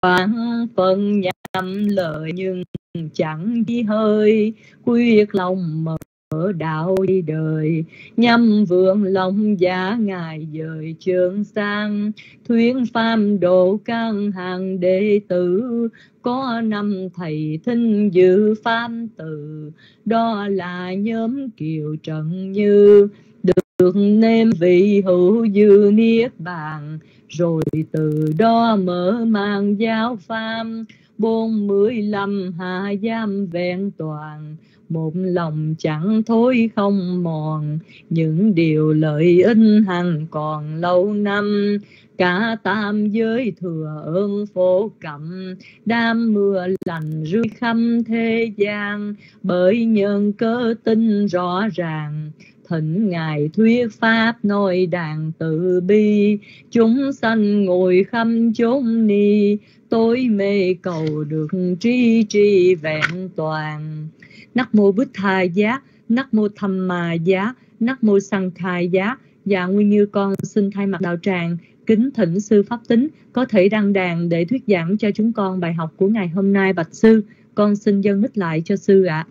Phán phân nhằm lợi nhưng chẳng chi hơi, quyết lòng mở đạo đi đời, nhằm vượng lòng giá ngài dời trường sang, thuyết pháp độ căn hàng đệ tử, có năm thầy thinh dự pháp từ, đó là nhóm Kiều Trần Như, được nêm vị hữu dư niết bàn, rồi từ đó mở mang giáo pháp 45 hạ giam vẹn toàn, một lòng chẳng thối không mòn, những điều lợi ích hằng còn lâu năm, cả tam giới thừa ơn phổ cẩm, đám mưa lành rơi khắp thế gian, bởi nhân cớ tin rõ ràng, thỉnh ngài thuyết pháp nói đàn từ bi, chúng sanh ngồi khắp chốn ni, tối mê cầu được trí tri vẹn toàn. Nắc mô Bích Tha Giá, Nắc mô Tham Ma Giá, Nắc mô Sang Khai Giá. Dạ Nguyên Như con xin thay mặt đạo tràng kính thỉnh sư Pháp Tính có thể đăng đàn để thuyết giảng cho chúng con bài học của ngày hôm nay. Bạch sư, con xin dâng mic lại cho sư ạ.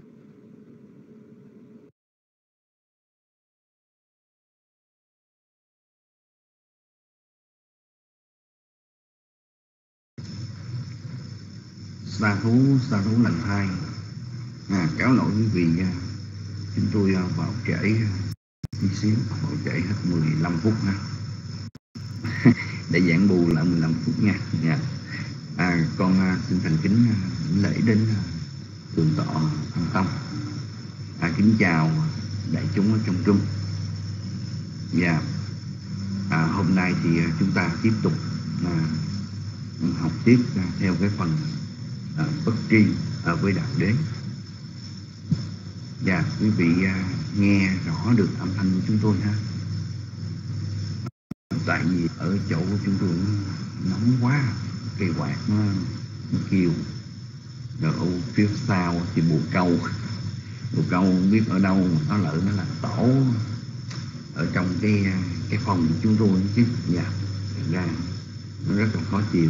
Sa thú lành thai. Cáo lỗi quý vị, chúng tôi vào trễ tí xíu, vào trễ hết 15 phút ha. Để giảng bù lại 15 phút nha. Con xin thành kính lễ đến thượng tọa Thanh Tông. Kính chào đại chúng ở trong trung. Hôm nay thì chúng ta tiếp tục học tiếp theo cái phần bất tri với đạo đế. Quý vị nghe rõ được âm thanh của chúng tôi ha. Tại vì ở chỗ của chúng tôi nóng quá, cây quạt nó kêu. Rồi ở phía sau thì bồ câu không biết ở đâu, nó lỡ nó là tổ ở trong cái phòng của chúng tôi chứ. Ra nó rất là khó chịu.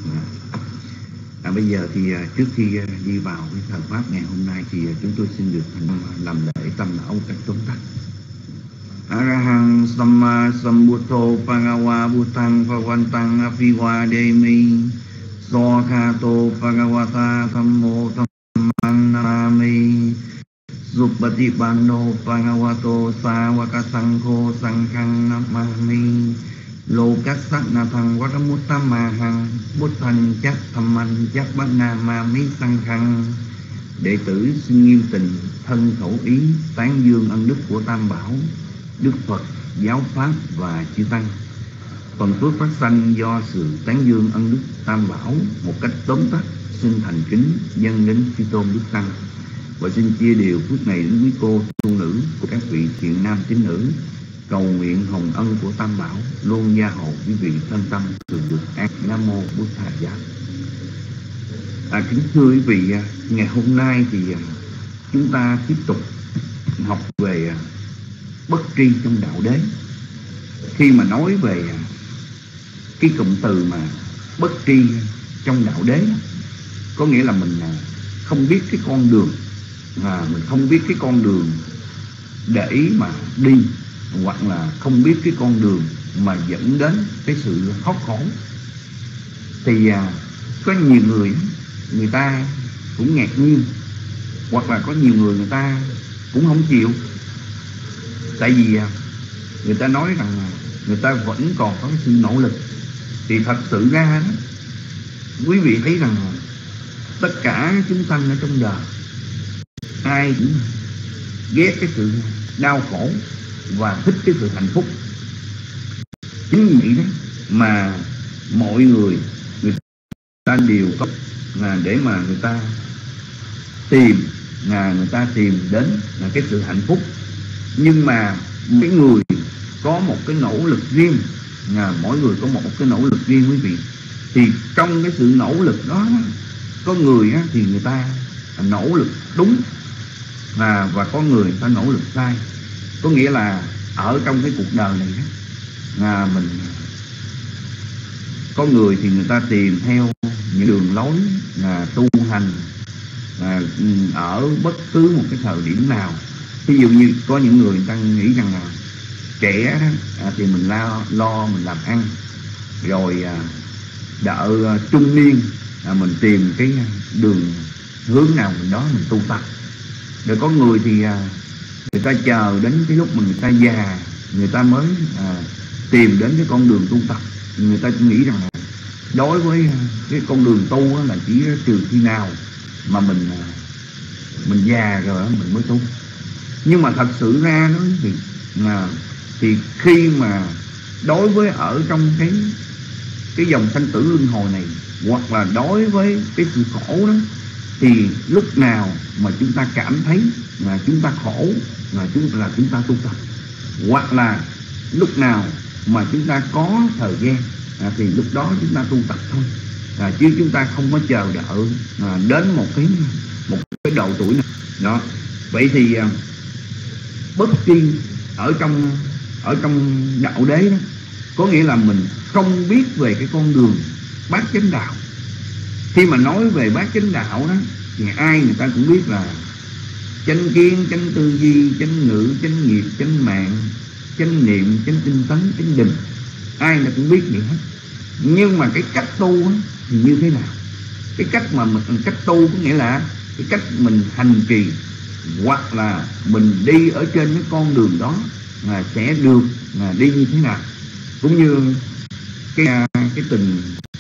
Bây giờ thì trước khi đi vào cái thời pháp ngày hôm nay thì chúng tôi xin được làm lễ tâm não một cách tóm tắt. Arahang Samma Sambuddho Bhagava Buddhang Bhagavantang Aภิvādēmi Sokhato Bhagavata Dhammo Dhammang Namami Suppatipanno Bhagavato Sāvaka Saṅkho Saṅghang Namami Lokassathang Varamuttamahang Buddhang Chắc Dhammang Chắc Bát Nam Ma Mí Saṅghang. Đệ tử xin nghiêm tình thân khẩu ý tán dương ân đức của Tam Bảo, Đức Phật, Giáo Pháp và chư Tăng. Phần phước phát sanh do sự tán dương ân đức Tam Bảo một cách tóm tắt xin thành kính dâng đến chư Tôn Đức Tăng, và xin chia đều phước này đến quý cô tu nữ của các vị thiện nam tín nữ. Cầu nguyện hồng ân của Tam Bảo luôn gia hộ quý vị thân tâm thường được an. Nam mô Bụt Thà Giá. Kính thưa quý vị, ngày hôm nay thì chúng ta tiếp tục học về bất tri trong đạo đế. Khi mà nói về cái cụm từ mà bất tri trong đạo đế, có nghĩa là mình không biết cái con đường, mình không biết cái con đường để mà đi, hoặc là không biết cái con đường mà dẫn đến cái sự thoát khổ. Thì có nhiều người ta cũng ngạc nhiên, hoặc là có nhiều người ta cũng không chịu. Tại vì người ta nói rằng người ta vẫn còn có sự nỗ lực. Thì thật sự ra đó, quý vị thấy rằng tất cả chúng sanh ở trong đời, ai cũng ghét cái sự đau khổ và thích cái sự hạnh phúc. Chính vì vậy đó mà mọi người ta đều có để mà người ta tìm đến cái sự hạnh phúc. Nhưng mà cái người có một cái nỗ lực riêng, mỗi người có một cái nỗ lực riêng quý vị. Thì trong cái sự nỗ lực đó, có người thì người ta nỗ lực đúng, và có người ta nỗ lực sai. Có nghĩa là ở trong cái cuộc đời này mình có người thì người ta tìm theo những đường lối tu hành ở bất cứ một cái thời điểm nào. Ví dụ như có những người ta nghĩ rằng là trẻ đó, thì mình lo mình làm ăn, rồi đợi trung niên mình tìm cái đường hướng nào mình đó mình tu tập. Rồi có người thì người ta chờ đến cái lúc mà người ta già người ta mới tìm đến cái con đường tu tập. Người ta nghĩ rằng là đối với cái con đường tu là chỉ trừ khi nào mà mình già rồi mình mới tu. Nhưng mà thật sự ra nó thì khi mà đối với ở trong cái dòng sanh tử luân hồi này, hoặc là đối với cái sự khổ đó, thì lúc nào mà chúng ta cảm thấy là chúng ta khổ là chúng ta tu tập, hoặc là lúc nào mà chúng ta có thời gian thì lúc đó chúng ta tu tập thôi, chứ chúng ta không có chờ đợi đến một cái độ tuổi nào đó. Vậy thì bất tri ở trong đạo đế đó có nghĩa là mình không biết về cái con đường bát chánh đạo. Khi mà nói về bát chánh đạo đó thì ai người ta cũng biết là chánh kiến, chánh tư duy, chánh ngữ, chánh nghiệp, chánh mạng, chánh niệm, chánh tinh tấn, chánh định. Ai người ta cũng biết vậy hết. Nhưng mà cái cách tu thì như thế nào? Cái cách tu có nghĩa là cái cách mình hành trì, hoặc là mình đi ở trên cái con đường đó sẽ được đi như thế nào. Cũng như cái tuần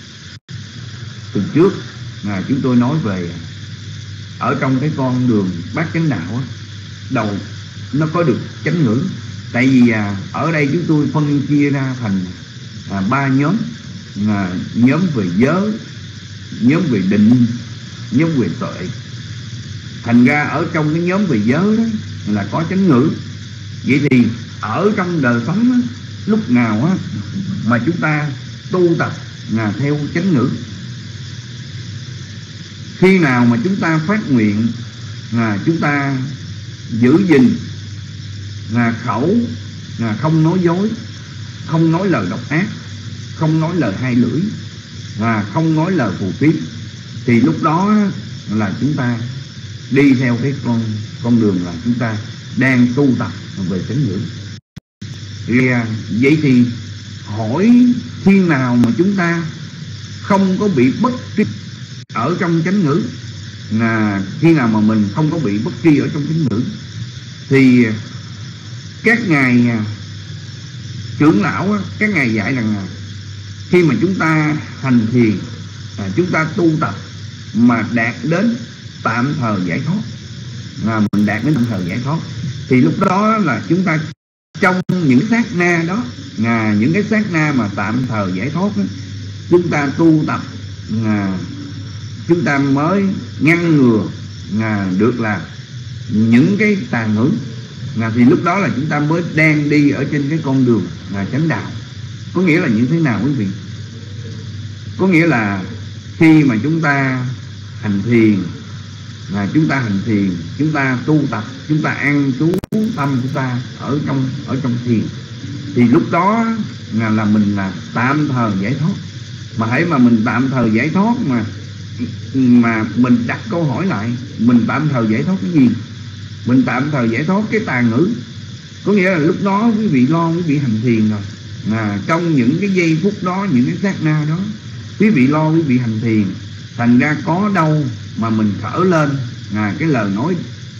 trước chúng tôi nói về ở trong cái con đường bát chánh đạo đầu nó có được chánh ngữ. Tại vì ở đây chúng tôi phân chia ra thành 3 nhóm. Nhóm về giới, nhóm về định, nhóm về tuệ. Thành ra ở trong cái nhóm về giới đó là có chánh ngữ. Vậy thì ở trong đời sống lúc nào mà chúng ta tu tập theo chánh ngữ, khi nào mà chúng ta phát nguyện chúng ta giữ gìn khẩu không nói dối, không nói lời độc ác, không nói lời hai lưỡi, không nói lời phù phiếm, thì lúc đó là chúng ta đi theo cái con đường là chúng ta đang tu tập về chánh ngữ. Vậy thì hỏi khi nào mà chúng ta không có bị bất tri ở trong chánh ngữ, khi nào mà mình không có bị bất tri ở trong chánh ngữ, thì các ngài trưởng lão các ngài dạy rằng khi mà chúng ta hành thiền, chúng ta tu tập mà đạt đến tạm thời giải thoát, mình đạt đến tạm thời giải thoát, thì lúc đó là chúng ta trong những sát na đó, những cái sát na mà tạm thời giải thoát đó, chúng ta tu tập, chúng ta mới ngăn ngừa được là những cái tà ngữ, thì lúc đó là chúng ta mới đang đi ở trên cái con đường chánh đạo. Có nghĩa là như thế nào quý vị? Có nghĩa là khi mà chúng ta hành thiền, chúng ta tu tập, chúng ta an trú tâm chúng ta ở trong thiền, thì lúc đó là mình là tạm thời giải thoát. Mà hãy mà mình tạm thời giải thoát mà mình đặt câu hỏi lại, mình tạm thời giải thoát cái gì? Mình tạm thời giải thoát cái tà ngữ. Có nghĩa là lúc đó quý vị quý vị hành thiền rồi, trong những cái giây phút đó, những cái sát na đó, quý vị quý vị hành thiền, thành ra có đâu mà mình khởi lên cái lời nói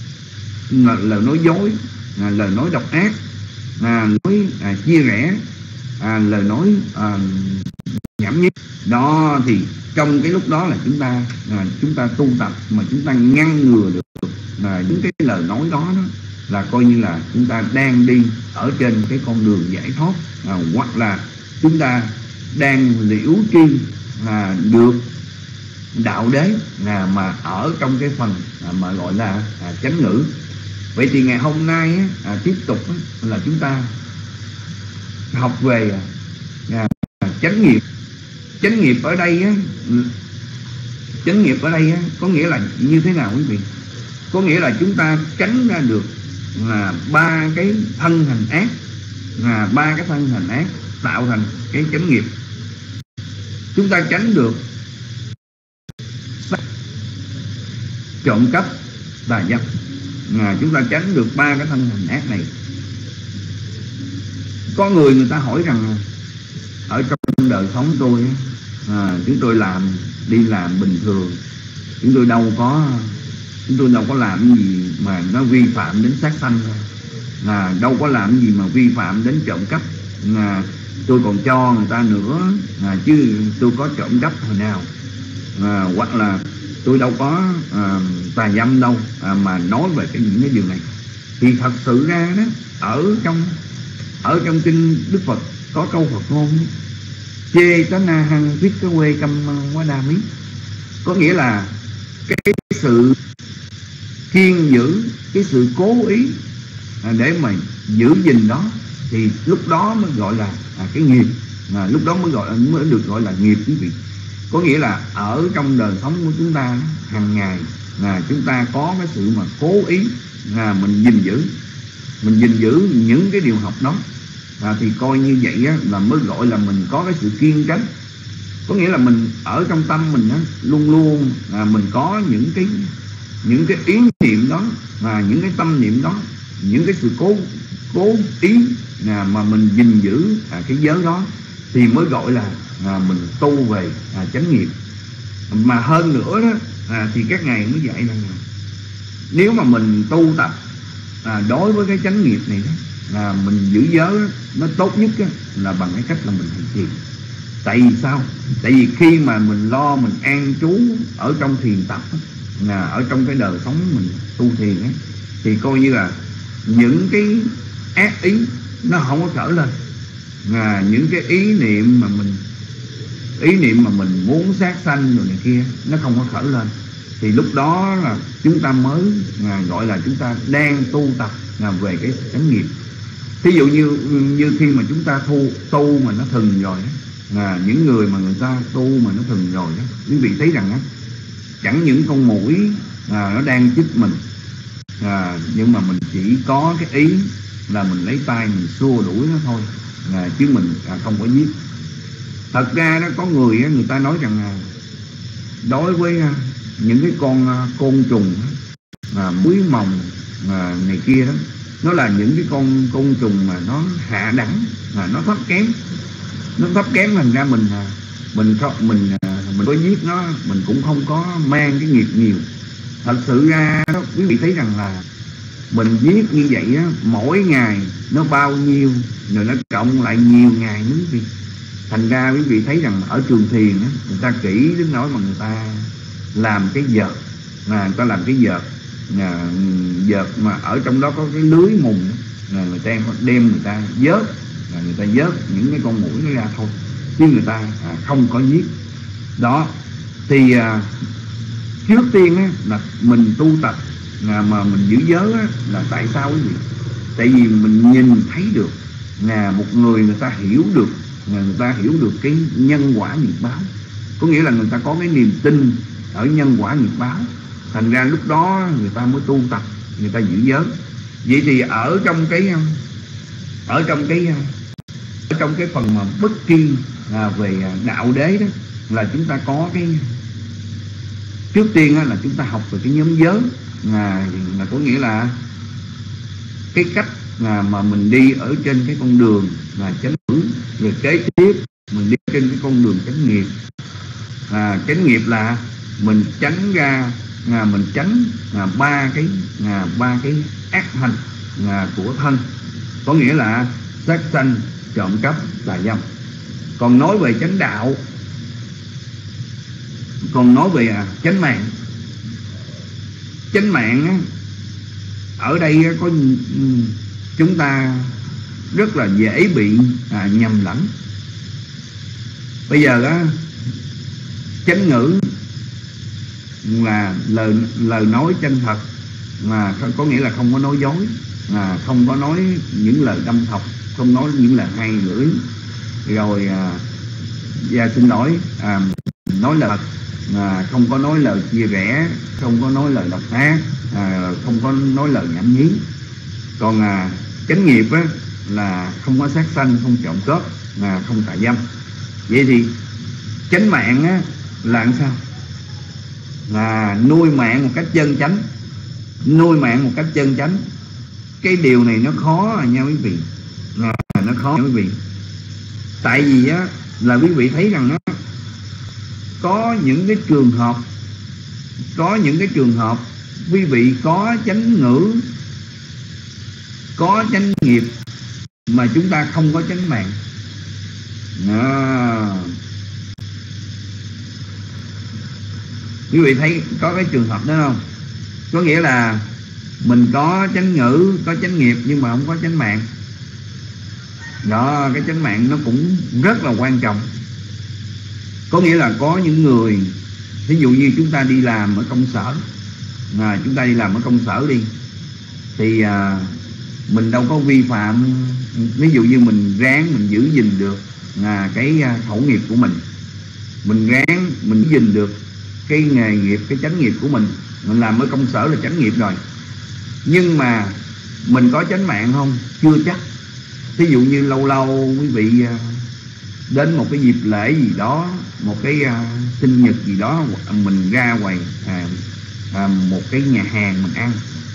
dối, lời nói độc ác, nói chia rẽ, lời nói nhảm nhí đó, thì trong cái lúc đó là chúng ta tu tập mà chúng ta ngăn ngừa được những cái lời nói đó, là coi như là chúng ta đang đi ở trên cái con đường giải thoát, hoặc là chúng ta đang liễu tri được đạo đế mà ở trong cái phần mà gọi là chánh ngữ. Vậy thì ngày hôm nay tiếp tục là chúng ta học về chánh nghiệp. Chánh nghiệp ở đây có nghĩa là như thế nào quý vị? Có nghĩa là chúng ta tránh ra được ba cái thân hành ác, ba cái thân hành ác tạo thành cái chánh nghiệp. Chúng ta tránh được trộm cắp, tà dâm. Chúng ta tránh được 3 cái thân hành ác này. Có người ta hỏi rằng ở trong đời sống tôi chúng tôi đi làm bình thường, chúng tôi đâu có làm gì mà nó vi phạm đến sát sanh, đâu có làm gì mà vi phạm đến trộm cắp, tôi còn cho người ta nữa, chứ tôi có trộm cắp hồi nào, hoặc là tôi đâu có tà dâm đâu, mà nói về những cái điều này. Thì thật sự ra đó, ở trong kinh Đức Phật có câu Phật ngôn: chê tá na hăng viết cái quê căm quá đa mí. Có nghĩa là cái sự kiên giữ, cái sự cố ý để mà giữ gìn đó, thì lúc đó mới gọi là cái nghiệp, lúc đó mới được gọi là nghiệp, quý vị. Có nghĩa là ở trong đời sống của chúng ta hàng ngày, chúng ta có cái sự mà cố ý mình gìn giữ những cái điều học đó, thì coi như vậy là mới gọi là mình có cái sự kiên tránh. Có nghĩa là mình ở trong tâm mình luôn luôn mình có những cái ý niệm đó, những cái tâm niệm đó, những cái sự cố ý mà mình gìn giữ cái giới đó, thì mới gọi là mình tu về chánh nghiệp. Mà hơn nữa đó, thì các ngài mới dạy rằng nếu mà mình tu tập đối với cái chánh nghiệp này đó, mình giữ giới đó, nó tốt nhất là bằng cái cách là mình hành thiền. Tại vì sao? Tại vì khi mà mình an trú ở trong thiền tập, ở trong cái đời sống mình tu thiền ấy, thì coi như là những cái ác ý nó không có khởi lên, những cái ý niệm mà mình muốn sát sanh rồi này kia nó không có khởi lên. Thì lúc đó là chúng ta mới gọi là chúng ta đang tu tập về cái chánh nghiệp. Thí dụ như khi mà chúng ta tu mà nó thừng rồi đó, những người mà người ta tu mà nó thừng rồi đó, quý vị thấy rằng chẳng những con muỗi nó đang chích mình, nhưng mà mình chỉ có cái ý là mình lấy tay mình xua đuổi nó thôi, chứ mình không có giết. Thật ra đó, có người ta nói rằng đối với những cái con côn trùng muối mồng này kia đó, nó là những cái con côn trùng mà nó hạ đẳng, nó thấp kém, thành ra mình có giết nó, mình cũng không có mang cái nghiệp nhiều. Thật sự ra đó, quý vị thấy rằng là mình giết như vậy mỗi ngày nó bao nhiêu, rồi nó cộng lại nhiều ngày nữa quý vị. Thành ra quý vị thấy rằng ở trường thiền người ta kỹ đến nỗi mà người ta làm cái vợt, người ta làm cái vợt mà ở trong đó có cái lưới mùng, người ta đem người ta vớt những cái con muỗi nó ra thôi, chứ người ta không có giết. Đó thì trước tiên là mình tu tập mà mình giữ giới là tại sao quý vị? Tại vì mình nhìn thấy được một người ta hiểu được cái nhân quả nghiệp báo. Có nghĩa là người ta có cái niềm tin ở nhân quả nghiệp báo, thành ra lúc đó người ta mới tu tập, người ta giữ giới. Vậy thì ở trong cái phần mà bất tri về đạo đế đó, là chúng ta có cái trước tiên là chúng ta học về cái nhóm giới, là có nghĩa là cái cách mà mình đi ở trên cái con đường là chánh ngữ. Rồi kế tiếp mình đi trên cái con đường chánh nghiệp. Chánh nghiệp là mình tránh ra, mình tránh ba cái ác hành của thân, có nghĩa là sát sanh, trộm cắp, tà dâm. Còn nói về chánh đạo, còn nói về chánh mạng. Chánh mạng ở đây có chúng ta rất là dễ bị nhầm lẫn. Bây giờ chánh ngữ là lời nói chân thật, mà có nghĩa là không có nói dối, không có nói những lời đâm thọc, không nói những lời hay lưỡi, rồi xin lỗi, nói lời thật, không có nói lời chia rẽ, không có nói lời độc ác, không có nói lời nhảm nhí. Còn chánh nghiệp là không có sát sanh, không trộm cướp, không tà dâm. Vậy thì chánh mạng là làm sao? nuôi mạng một cách chân chánh, nuôi mạng một cách chân chánh. Cái điều này nó khó nha quý vị, nó khó nha quý vị. Tại vì á là quý vị thấy rằng á, có những cái trường hợp quý vị có chánh ngữ, có chánh nghiệp mà chúng ta không có chánh mạng. Quý vị thấy có cái trường hợp đó không? Có nghĩa là mình có chánh ngữ, có chánh nghiệp nhưng mà không có chánh mạng. Đó, cái chánh mạng nó cũng rất là quan trọng. Có nghĩa là có những người, ví dụ như chúng ta đi làm ở công sở, chúng ta đi làm ở công sở đi, thì mình đâu có vi phạm. Ví dụ như mình ráng mình giữ gìn được cái khẩu nghiệp của mình ráng mình giữ gìn được cái nghề nghiệp, cái chánh nghiệp của mình làm ở công sở là chánh nghiệp rồi. Nhưng mà mình có chánh mạng không? Chưa chắc. Ví dụ như lâu lâu quý vị đến một cái dịp lễ gì đó, một cái sinh nhật gì đó, mình ra ngoài một cái nhà hàng mình ăn,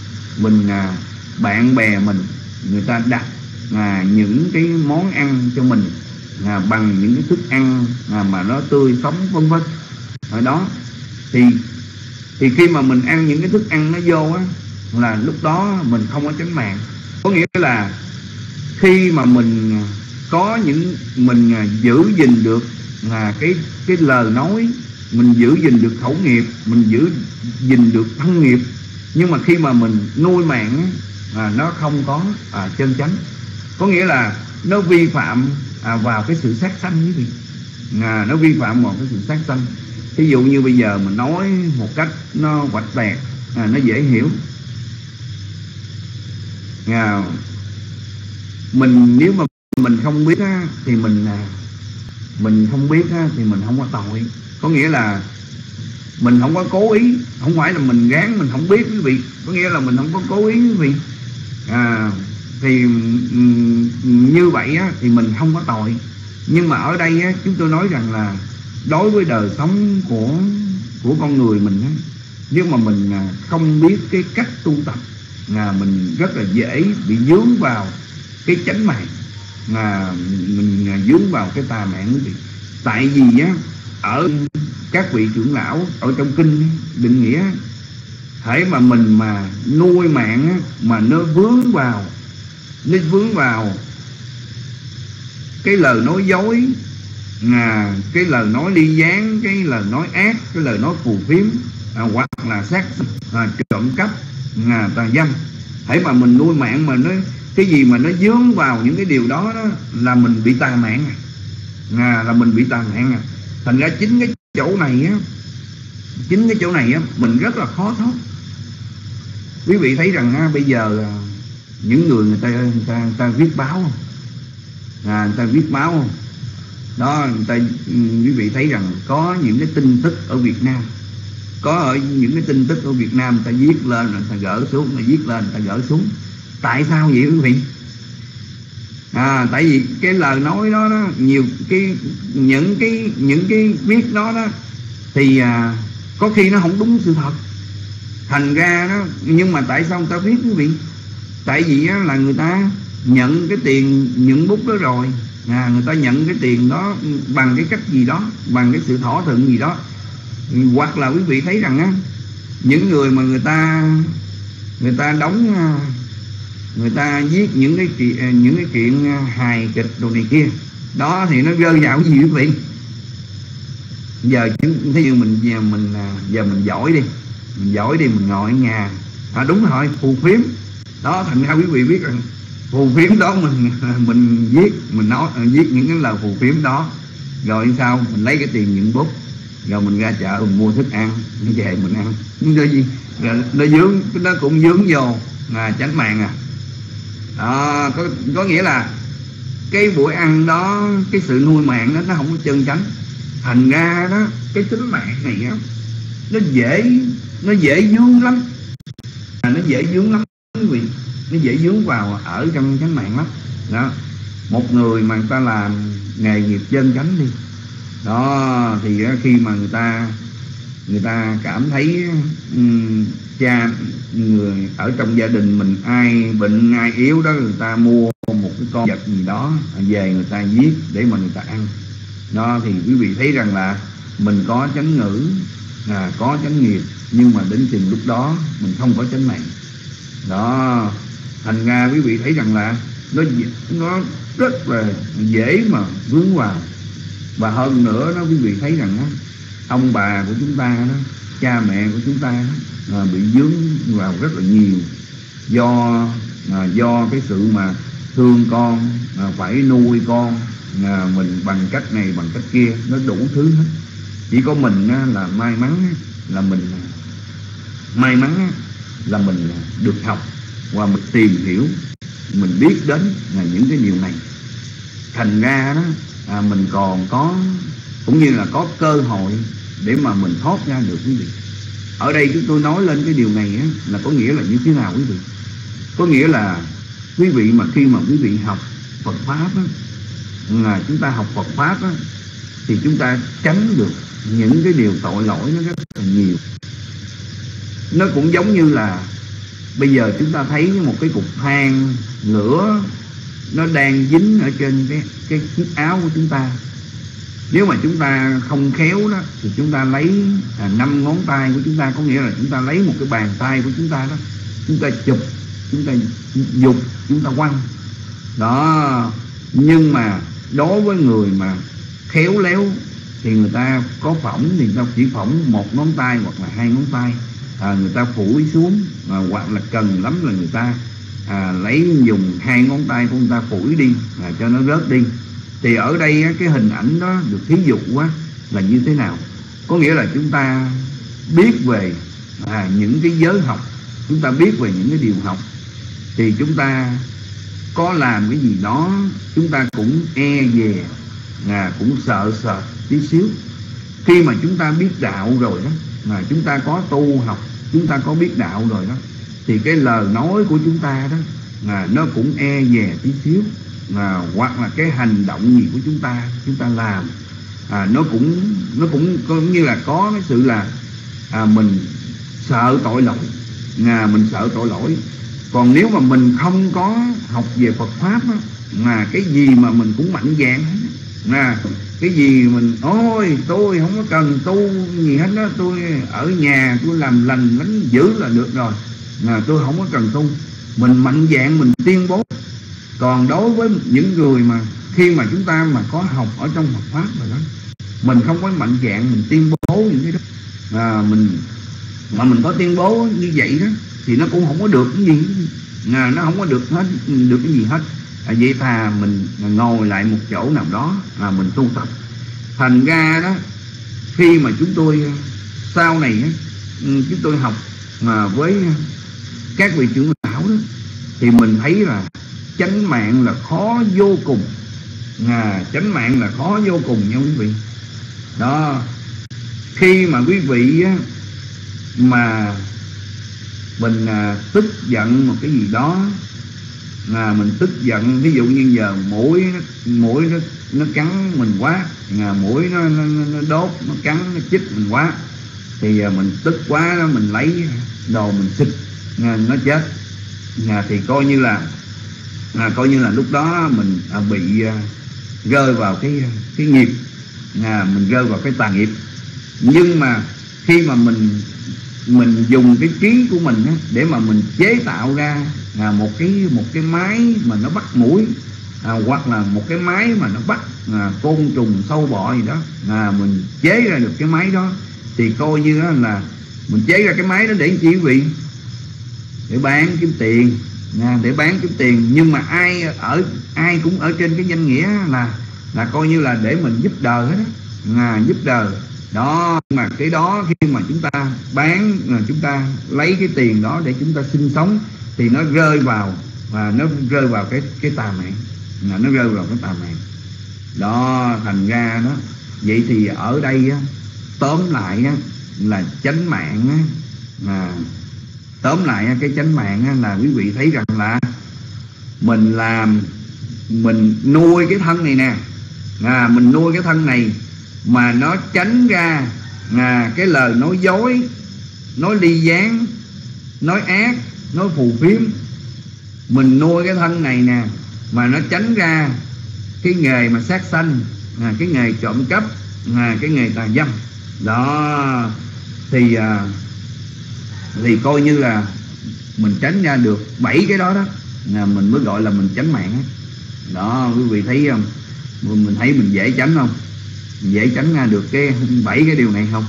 bạn bè mình, người ta đặt những cái món ăn cho mình bằng những cái thức ăn mà nó tươi sống vân vân ở đó, thì khi mà mình ăn những cái thức ăn nó vô á, là lúc đó mình không có chánh mạng. Có nghĩa là khi mà mình có mình giữ gìn được cái lời nói, mình giữ gìn được khẩu nghiệp, mình giữ gìn được thân nghiệp, nhưng mà khi mà mình nuôi mạng nó không có chân chánh. Có nghĩa là nó vi phạm vào cái sự sát sanh quý vị, nó vi phạm vào cái sự sát sanh. Ví dụ như bây giờ mình nói một cách nó quạch tẹt, nó dễ hiểu. Nếu mà mình không biết thì mình không biết thì mình không có tội. Có nghĩa là mình không có cố ý, không phải là mình gán mình không biết quý vị. Có nghĩa là mình không có cố ý quý vị. Thì như vậy thì mình không có tội. Nhưng mà ở đây chúng tôi nói rằng là đối với đời sống của con người mình, nếu mà mình không biết cái cách tu tập, mình rất là dễ bị dướng vào cái chánh mạng, mình dướng vào cái tà mạng quý vị. Tại vì ở các vị trưởng lão ở trong kinh định nghĩa, hễ mà mình mà nuôi mạng mà nó vướng vào cái lời nói dối, cái lời nói ly gián, cái lời nói ác, cái lời nói phù phiếm, hoặc là sát trộm cắp, tà dâm. Hễ mà mình nuôi mạng mà nó cái gì mà nó dướng vào những cái điều đó, là mình bị tà mạng, là mình bị tà mạng. Thành ra chính cái chỗ này mình rất là khó thoát. Quý vị thấy rằng bây giờ những người người ta viết báo không? Người ta viết báo không? Đó, quý vị thấy rằng có những cái tin tức ở Việt Nam, người ta viết lên rồi ta gỡ xuống, viết lên ta gỡ xuống. Tại sao vậy quý vị? Tại vì cái lời nói đó, nhiều những cái viết đó thì có khi nó không đúng sự thật. Thành ra đó, nhưng mà tại sao người ta viết quý vị? Tại vì là người ta nhận cái tiền nhuận bút đó rồi, người ta nhận cái tiền đó bằng cái cách gì đó, bằng cái sự thỏa thuận gì đó. Hoặc là quý vị thấy rằng những người mà người ta đóng, người ta viết những cái chuyện hài kịch đồ này kia đó, thì nó rơi vào cái gì quý vị? Giờ thí dụ mình giỏi đi, mình ngồi ở nhà, đúng rồi, phù phiếm đó. Thành ra quý vị biết rằng phù phiếm đó mình viết những cái lời phù phiếm đó, rồi sao mình lấy cái tiền nhuận bút, rồi mình ra chợ mình mua thức ăn, mình về mình ăn. Nó cũng dướng vô chánh mạng đó. Có nghĩa là cái buổi ăn đó, cái sự nuôi mạng đó nó không có chân chánh. Thành ra đó, cái tính mạng này nó dễ dướng lắm, nó dễ dướng lắm quý vị, nó dễ dướng vào ở trong chánh mạng lắm đó. Một người mà người ta làm nghề nghiệp chân chánh đi đó, thì khi mà người ta người ta cảm thấy cha người ở trong gia đình mình ai bệnh ai yếu đó, người ta mua một cái con vật gì đó về người ta giết để mà người ta ăn. Đó thì quý vị thấy rằng là mình có chánh ngữ, có chánh nghiệp, nhưng mà đến chừng lúc đó mình không có chánh mạng. Đó, thành ra quý vị thấy rằng là nó rất là dễ mà vướng vào. Và hơn nữa đó, quý vị thấy rằng đó, ông bà của chúng ta đó, cha mẹ của chúng ta đó, bị vướng vào rất là nhiều, do cái sự mà thương con, phải nuôi con mình bằng cách này bằng cách kia, nó đủ thứ hết. Chỉ có mình là may mắn là mình được học và mình tìm hiểu, mình biết đến những cái điều này. Thành ra đó mình còn có, cũng như là có cơ hội để mà mình thoát ra được quý vị. Ở đây chúng tôi nói lên cái điều này là có nghĩa là như thế nào quý vị? Có nghĩa là quý vị mà khi mà quý vị học Phật Pháp là chúng ta học Phật Pháp thì chúng ta tránh được những cái điều tội lỗi nó rất là nhiều. Nó cũng giống như là bây giờ chúng ta thấy một cái cục than lửa nó đang dính ở trên cái chiếc áo của chúng ta. Nếu mà chúng ta không khéo đó thì chúng ta lấy 5 ngón tay của chúng ta, có nghĩa là chúng ta lấy một cái bàn tay của chúng ta đó, chúng ta chụp, chúng ta dục, chúng ta quăng đó. Nhưng mà đối với người mà khéo léo thì người ta có phỏng thì người ta chỉ phỏng 1 ngón tay hoặc là 2 ngón tay, người ta phủi xuống, hoặc là cần lắm là người ta lấy dùng 2 ngón tay của người ta phủi đi cho nó rớt đi. Thì ở đây cái hình ảnh đó được thí dụ là như thế nào? Có nghĩa là chúng ta biết về những cái giới học, chúng ta biết về những cái điều học, thì chúng ta có làm cái gì đó chúng ta cũng e dè, cũng sợ tí xíu. Khi mà chúng ta biết đạo rồi đó, mà chúng ta có tu học, chúng ta có biết đạo rồi đó, thì cái lời nói của chúng ta đó nó cũng e dè tí xíu, hoặc là cái hành động gì của chúng ta làm nó cũng như là có cái sự là mình sợ tội lỗi, mình sợ tội lỗi. Còn nếu mà mình không có học về Phật Pháp cái gì mà mình cũng mạnh dạn hết, cái gì mình ôi tôi không có cần tu gì hết đó, tôi ở nhà tôi làm lành lánh dữ là được rồi, tôi không có cần tu. Mình mạnh dạn mình tuyên bố. Còn đối với những người mà khi mà chúng ta mà có học ở trong Phật Pháp rồi đó, mình không có mạnh dạn mình tuyên bố những cái đó, mình có tuyên bố như vậy đó thì nó cũng không có được cái gì, nó không có được cái gì hết. Vậy thà mình ngồi lại một chỗ nào đó mình tu tập. Thành ra đó, khi mà chúng tôi sau này chúng tôi học với các vị trưởng lão đó, thì mình thấy là chánh mạng là khó vô cùng, chánh mạng là khó vô cùng nha quý vị. Đó, khi mà quý vị mà mình tức giận một cái gì đó, mình tức giận, ví dụ như giờ mũi nó cắn mình quá, mũi nó đốt, nó cắn, nó chích mình quá, thì mình tức quá đó, mình lấy đồ mình xịt nó chết, thì coi như là lúc đó mình bị rơi vào cái nghiệp, mình rơi vào cái tà nghiệp. Nhưng mà khi mà mình dùng cái trí của mình để mà mình chế tạo ra một cái máy mà nó bắt mũi, hoặc là một cái máy mà nó bắt côn trùng sâu bọ gì đó, mình chế ra được cái máy đó, thì coi như là mình chế ra cái máy đó để chi quý vị? Để bán kiếm tiền, để bán kiếm tiền. Nhưng mà ai cũng ở trên cái danh nghĩa là coi như là để mình giúp đời hết đó, giúp đời đó. Mà cái đó khi mà chúng ta bán, chúng ta lấy cái tiền đó để chúng ta sinh sống, thì nó rơi vào cái tà mạng, nó rơi vào cái tà mạng đó. Thành ra đó, vậy thì ở đây tóm lại là chánh mạng tóm lại cái chánh mạng là quý vị thấy rằng là mình nuôi cái thân này nè, mình nuôi cái thân này mà nó tránh ra cái lời nói dối, nói ly gián, nói ác, nói phù phiếm. Mình nuôi cái thân này nè, mà nó tránh ra cái nghề mà sát sanh, cái nghề trộm cắp, cái nghề tà dâm đó, thì coi như là mình tránh ra được 7 cái đó đó, mình mới gọi là mình tránh mạng đó. Quý vị thấy không? Mình thấy mình dễ tránh không? Mình dễ tránh ra được cái 7 cái điều này không?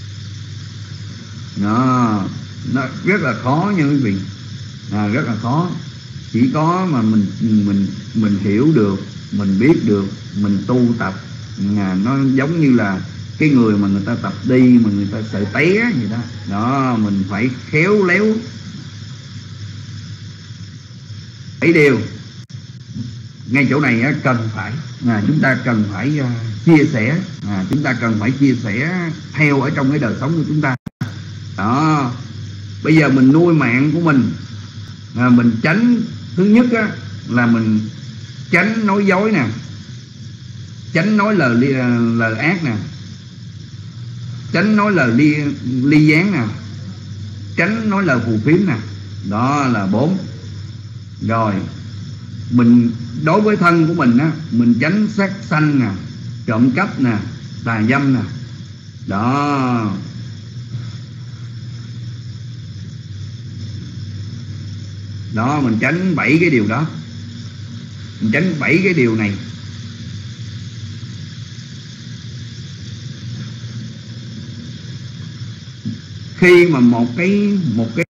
Nó rất là khó nha quý vị, rất là khó. Chỉ có mà mình hiểu được, mình biết được, mình tu tập, nó giống như là cái người mà người ta tập đi mà người ta sợ té vậy đó. Đó, mình phải khéo léo. 7 điều ngay chỗ này cần phải chúng ta cần phải chia sẻ, chúng ta cần phải chia sẻ theo ở trong cái đời sống của chúng ta đó. Bây giờ mình nuôi mạng của mình tránh. Thứ nhất là mình tránh nói dối nè, tránh nói lời ác nè, tránh nói lời ly gián nè, tránh nói lời phù phiếm nè. Đó là 4. Rồi mình đối với thân của mình mình tránh sát sanh nè, trộm cắp nè, tà dâm nè. Đó. Đó, mình tránh 7 cái điều đó. Mình tránh 7 cái điều này. Khi mà một cái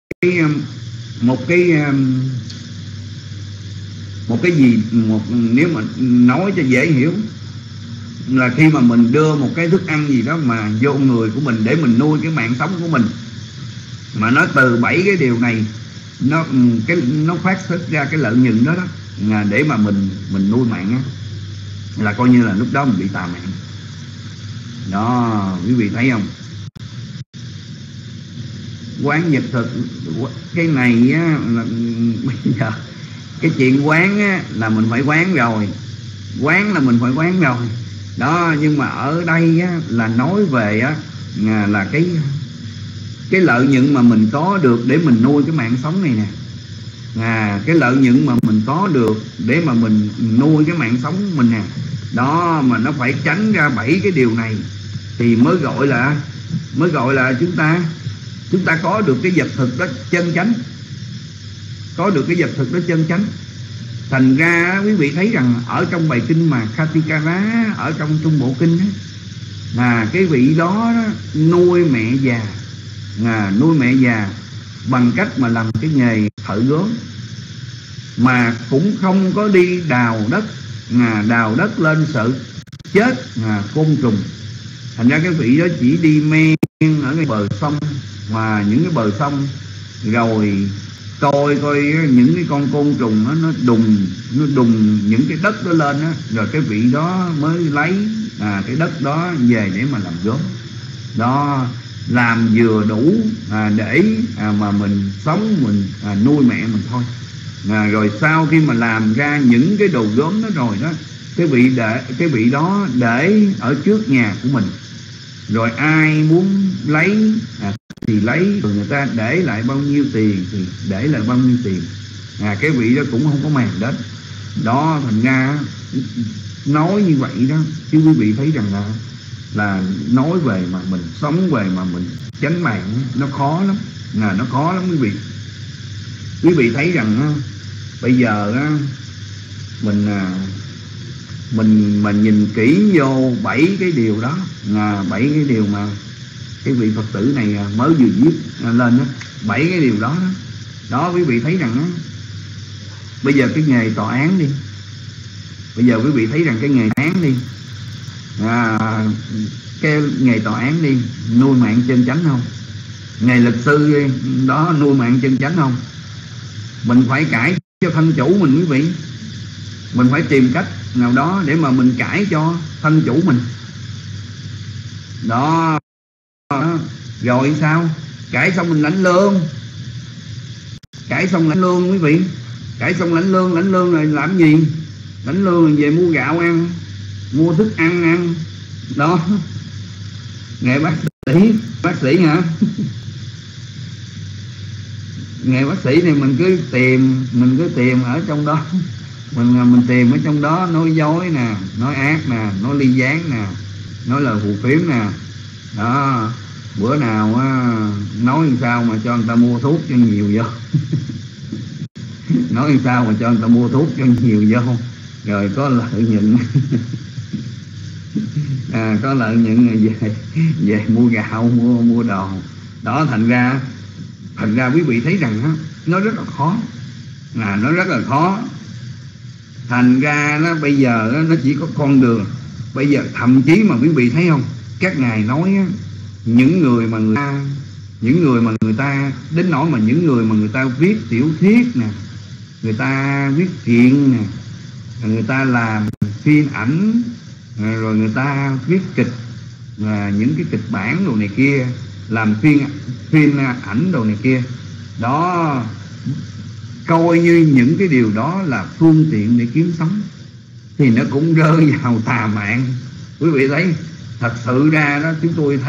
gì, nếu mà nói cho dễ hiểu là khi mà mình đưa một cái thức ăn gì đó mà vô người của mình để mình nuôi cái mạng sống của mình, mà nó từ 7 cái điều này nó phát xuất ra cái lợi nhuận đó để mà mình nuôi mạng là coi như là lúc đó mình bị tà mạng đó. Quý vị thấy không? Quán nhật thực cái này là bây giờ cái chuyện quán là mình phải quán rồi, quán là mình phải quán rồi đó. Nhưng mà ở đây là nói về là cái lợi nhuận mà mình có được để mình nuôi cái mạng sống này nè, cái lợi nhuận mà mình có được để mà mình nuôi cái mạng sống mình nè đó, mà nó phải tránh ra 7 cái điều này thì mới gọi là chúng ta có được cái vật thực đó chân chánh, có được cái vật thực đó chân chánh. Thành ra quý vị thấy rằng ở trong bài kinh mà Khatikara ở trong Trung Bộ Kinh cái vị đó nuôi mẹ già, nuôi mẹ già bằng cách mà làm cái nghề thợ gốm, mà cũng không có đi đào đất lên sợ chết côn trùng. Thành ra cái vị đó chỉ đi men ở cái bờ sông, và những cái bờ sông rồi coi những cái con côn trùng nó đùng những cái đất đó lên rồi cái vị đó mới lấy cái đất đó về để mà làm gốm đó, làm vừa đủ để mà mình sống, mình nuôi mẹ mình thôi. Rồi sau khi mà làm ra những cái đồ gốm đó rồi đó, cái vị đó để ở trước nhà của mình, rồi ai muốn lấy thì lấy, rồi người ta để lại bao nhiêu tiền thì để lại bao nhiêu tiền. Cái vị đó cũng không có màng đến đó. Thành ra nói như vậy đó, chứ quý vị thấy rằng là nói về mà mình sống về mà mình tránh mạng nó khó lắm, nó khó lắm quý vị. Quý vị thấy rằng bây giờ mình mà nhìn kỹ vô 7 cái điều đó, 7 cái điều mà cái vị Phật tử này mới vừa viết lên đó, 7 cái điều đó đó, quý vị thấy rằng bây giờ cái nghề tòa án đi, bây giờ quý vị thấy rằng cái nghề án đi, cái nghề tòa án đi, nuôi mạng chân chánh không? Nghề luật sư đó nuôi mạng chân chánh không? Mình phải cãi cho thân chủ mình quý vị, mình phải tìm cách nào đó để mà mình cãi cho thân chủ mình đó. Rồi sao? Cãi xong mình lãnh lương, cãi xong lãnh lương quý vị, cãi xong lãnh lương rồi làm gì? Lãnh lương rồi về mua gạo ăn, mua thức ăn ăn đó. Nghe bác bác sĩ hả? Nghề bác sĩ thì mình cứ tìm ở trong đó, mình tìm ở trong đó, nói dối nè, nói ác nè, nói ly gián nè, nói lời phù phiếm nè. Đó, bữa nào á, nói làm sao mà cho người ta mua thuốc cho nhiều vô nói làm sao mà cho người ta mua thuốc cho nhiều vô, rồi có lợi nhuận có lợi nhuận về mua gạo, mua đồ. Đó, thành ra quý vị thấy rằng nó rất là khó, nó rất là khó. Thành ra nó bây giờ nó chỉ có con đường. Bây giờ thậm chí mà quý vị thấy không, các ngài nói những người mà người ta đến nỗi mà những người mà người ta viết tiểu thuyết nè, người ta viết truyện nè, người ta làm phim ảnh, rồi người ta viết kịch, những cái kịch bản đồ này kia, làm phim ảnh đồ này kia đó, coi như những cái điều đó là phương tiện để kiếm sống, thì nó cũng rơi vào tà mạng. Quý vị thấy, thật sự ra đó, chúng tôi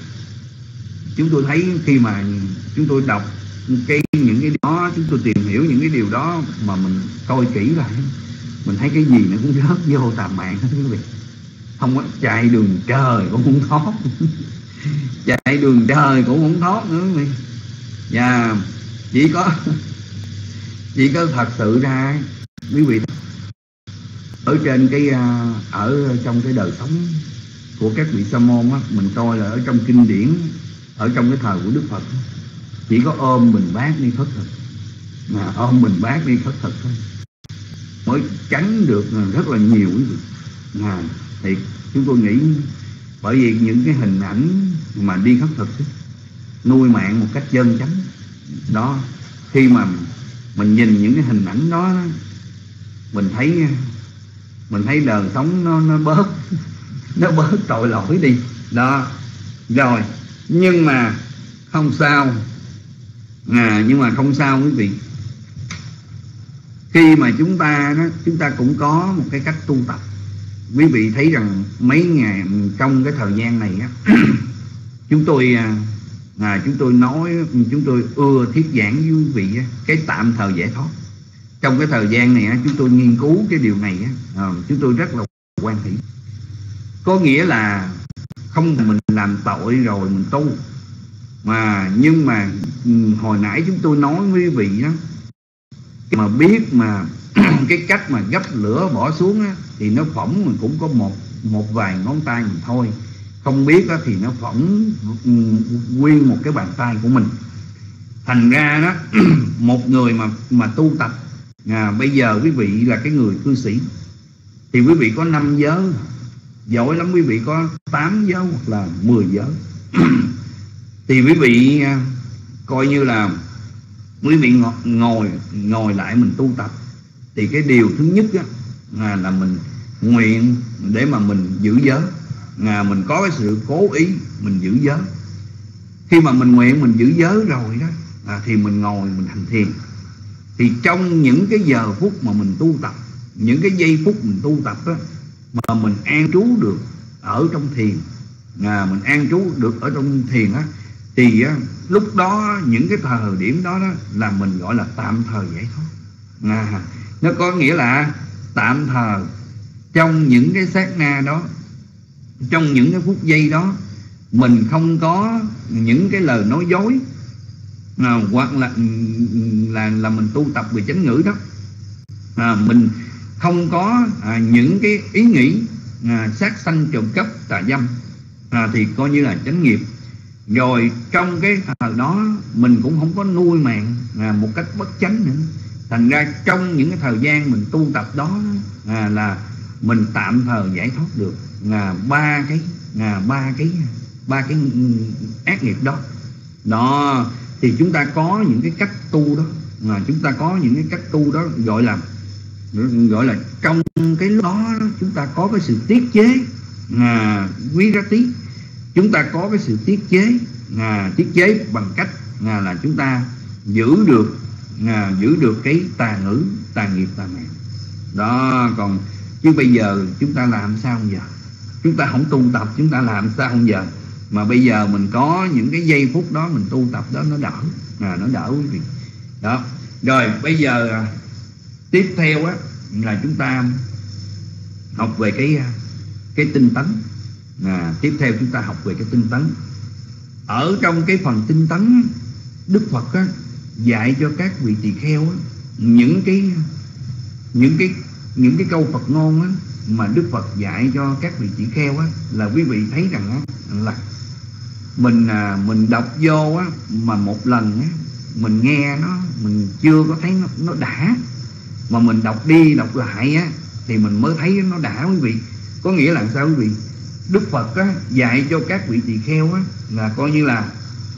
thấy khi mà chúng tôi đọc những cái đó, chúng tôi tìm hiểu những cái điều đó mà mình coi kỹ lại, mình thấy cái gì nó cũng rớt vô tà mạng hết quý vị. Không có chạy đường trời cũng không thoát chạy đường trời cũng không thoát nữa quý vị. Và chỉ có thật sự ra quý vị ở trên ở trong cái đời sống của các vị sa môn á, mình coi là ở trong kinh điển, ở trong cái thời của Đức Phật, chỉ có ôm bình bát đi khất thực, ôm bình bát đi khất thực thôi mới tránh được rất là nhiều quý vị. Thì chúng tôi nghĩ bởi vì những cái hình ảnh mà đi khất thực nuôi mạng một cách chân chánh đó, khi mà mình nhìn những cái hình ảnh đó, mình thấy đời sống nó bớt tội lỗi đi đó. Rồi nhưng mà không sao, quý vị. Khi mà chúng ta cũng có một cái cách tu tập. Quý vị thấy rằng mấy ngày trong cái thời gian này á, chúng tôi ưa thuyết giảng với quý vị cái tạm thời giải thoát. Trong cái thời gian này chúng tôi nghiên cứu cái điều này, chúng tôi rất là quan hỷ. Có nghĩa là không mình làm tội rồi mình tu, nhưng mà hồi nãy chúng tôi nói với quý vị đó, mà biết mà cái cách mà gấp lửa bỏ xuống thì nó phỏng mình cũng có một vài ngón tay mình thôi. Không biết thì nó phỏng nguyên một cái bàn tay của mình. Thành ra đó một người mà tu tập, bây giờ quý vị là cái người cư sĩ thì quý vị có 5 giới, giỏi lắm quý vị có 8 giới hoặc là 10 giới thì quý vị coi như là quý vị ngồi lại mình tu tập. Thì cái điều thứ nhất là mình nguyện để mà mình giữ giới, mình có cái sự cố ý mình giữ giới. Khi mà mình nguyện mình giữ giới rồi đó, thì mình ngồi mình hành thiền. Thì trong những cái giờ phút mà mình tu tập, những cái giây phút mình tu tập đó, mà mình an trú được ở trong thiền, mình an trú được ở trong thiền á, thì lúc đó những cái thời điểm đó là mình gọi là tạm thời giải thoát. Nó có nghĩa là tạm thời trong những cái sát na đó, trong những cái phút giây đó, mình không có những cái lời nói dối, hoặc là mình tu tập về chánh ngữ đó, mình không có những cái ý nghĩ sát sanh trộm cắp tà dâm, thì coi như là chánh nghiệp. Rồi trong cái thời đó mình cũng không có nuôi mạng một cách bất chánh nữa. Thành ra trong những cái thời gian mình tu tập đó là mình tạm thời giải thoát được ba cái ác nghiệp đó. Đó thì chúng ta có những cái cách tu đó, chúng ta có những cái cách tu đó gọi là trong cái lúc đó chúng ta có cái sự tiết chế quý rá tí. Chúng ta có cái sự tiết chế bằng cách là chúng ta giữ được cái tà ngữ, tà nghiệp, tà mạng đó. Còn chứ bây giờ chúng ta làm sao giờ? Chúng ta không tu tập, chúng ta làm sao giờ? Mà bây giờ mình có những cái giây phút đó mình tu tập đó, nó đỡ, nó đỡ quý vị. Đó. Rồi bây giờ tiếp theo á là chúng ta học về cái tinh tấn. Tiếp theo chúng ta học về cái tinh tấn. Ở trong cái phần tinh tấn, Đức Phật á, dạy cho các vị tỳ kheo á, những cái câu Phật ngôn á, mà Đức Phật dạy cho các vị tỳ kheo á, là quý vị thấy rằng á, là mình đọc vô á, mà một lần á, mình nghe nó, mình chưa có thấy nó đã, mà mình đọc đi đọc lại á, thì mình mới thấy nó đã quý vị. Có nghĩa là sao quý vị? Đức Phật á, dạy cho các vị tỳ kheo á, là coi như là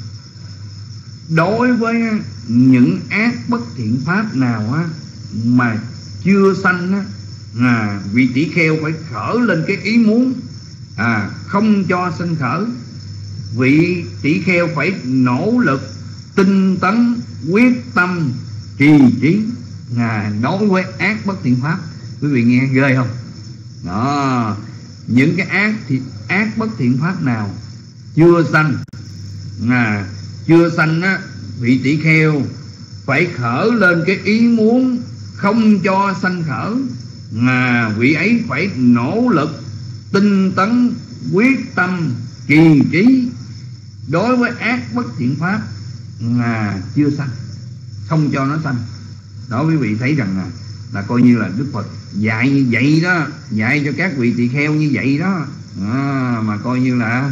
đối với những ác bất thiện pháp nào á, mà chưa sanh á, vị tỷ kheo phải khởi lên cái ý muốn không cho sanh khởi. Vị tỷ kheo phải nỗ lực tinh tấn quyết tâm trì trí đối với ác bất thiện pháp. Quý vị nghe ghê không? Đó, những cái ác bất thiện pháp nào chưa sanh, chưa sanh á, vị tỷ kheo phải khởi lên cái ý muốn không cho sanh khởi. Vị ấy phải nỗ lực tinh tấn quyết tâm trì trí đối với ác bất thiện pháp chưa sanh, không cho nó sanh. Đó, quý vị thấy rằng là coi như là Đức Phật dạy như vậy đó, dạy cho các vị tỳ kheo như vậy đó, mà coi như là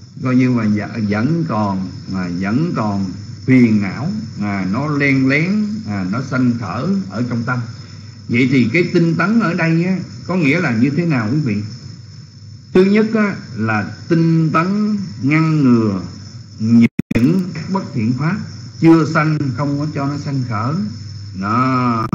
vẫn còn phiền não, nó len lén, nó sanh khởi ở trong tâm. Vậy thì cái tinh tấn ở đây á, có nghĩa là như thế nào quý vị? Thứ nhất á, là tinh tấn ngăn ngừa những bất thiện pháp chưa sanh, không có cho nó sanh khởi. Đó.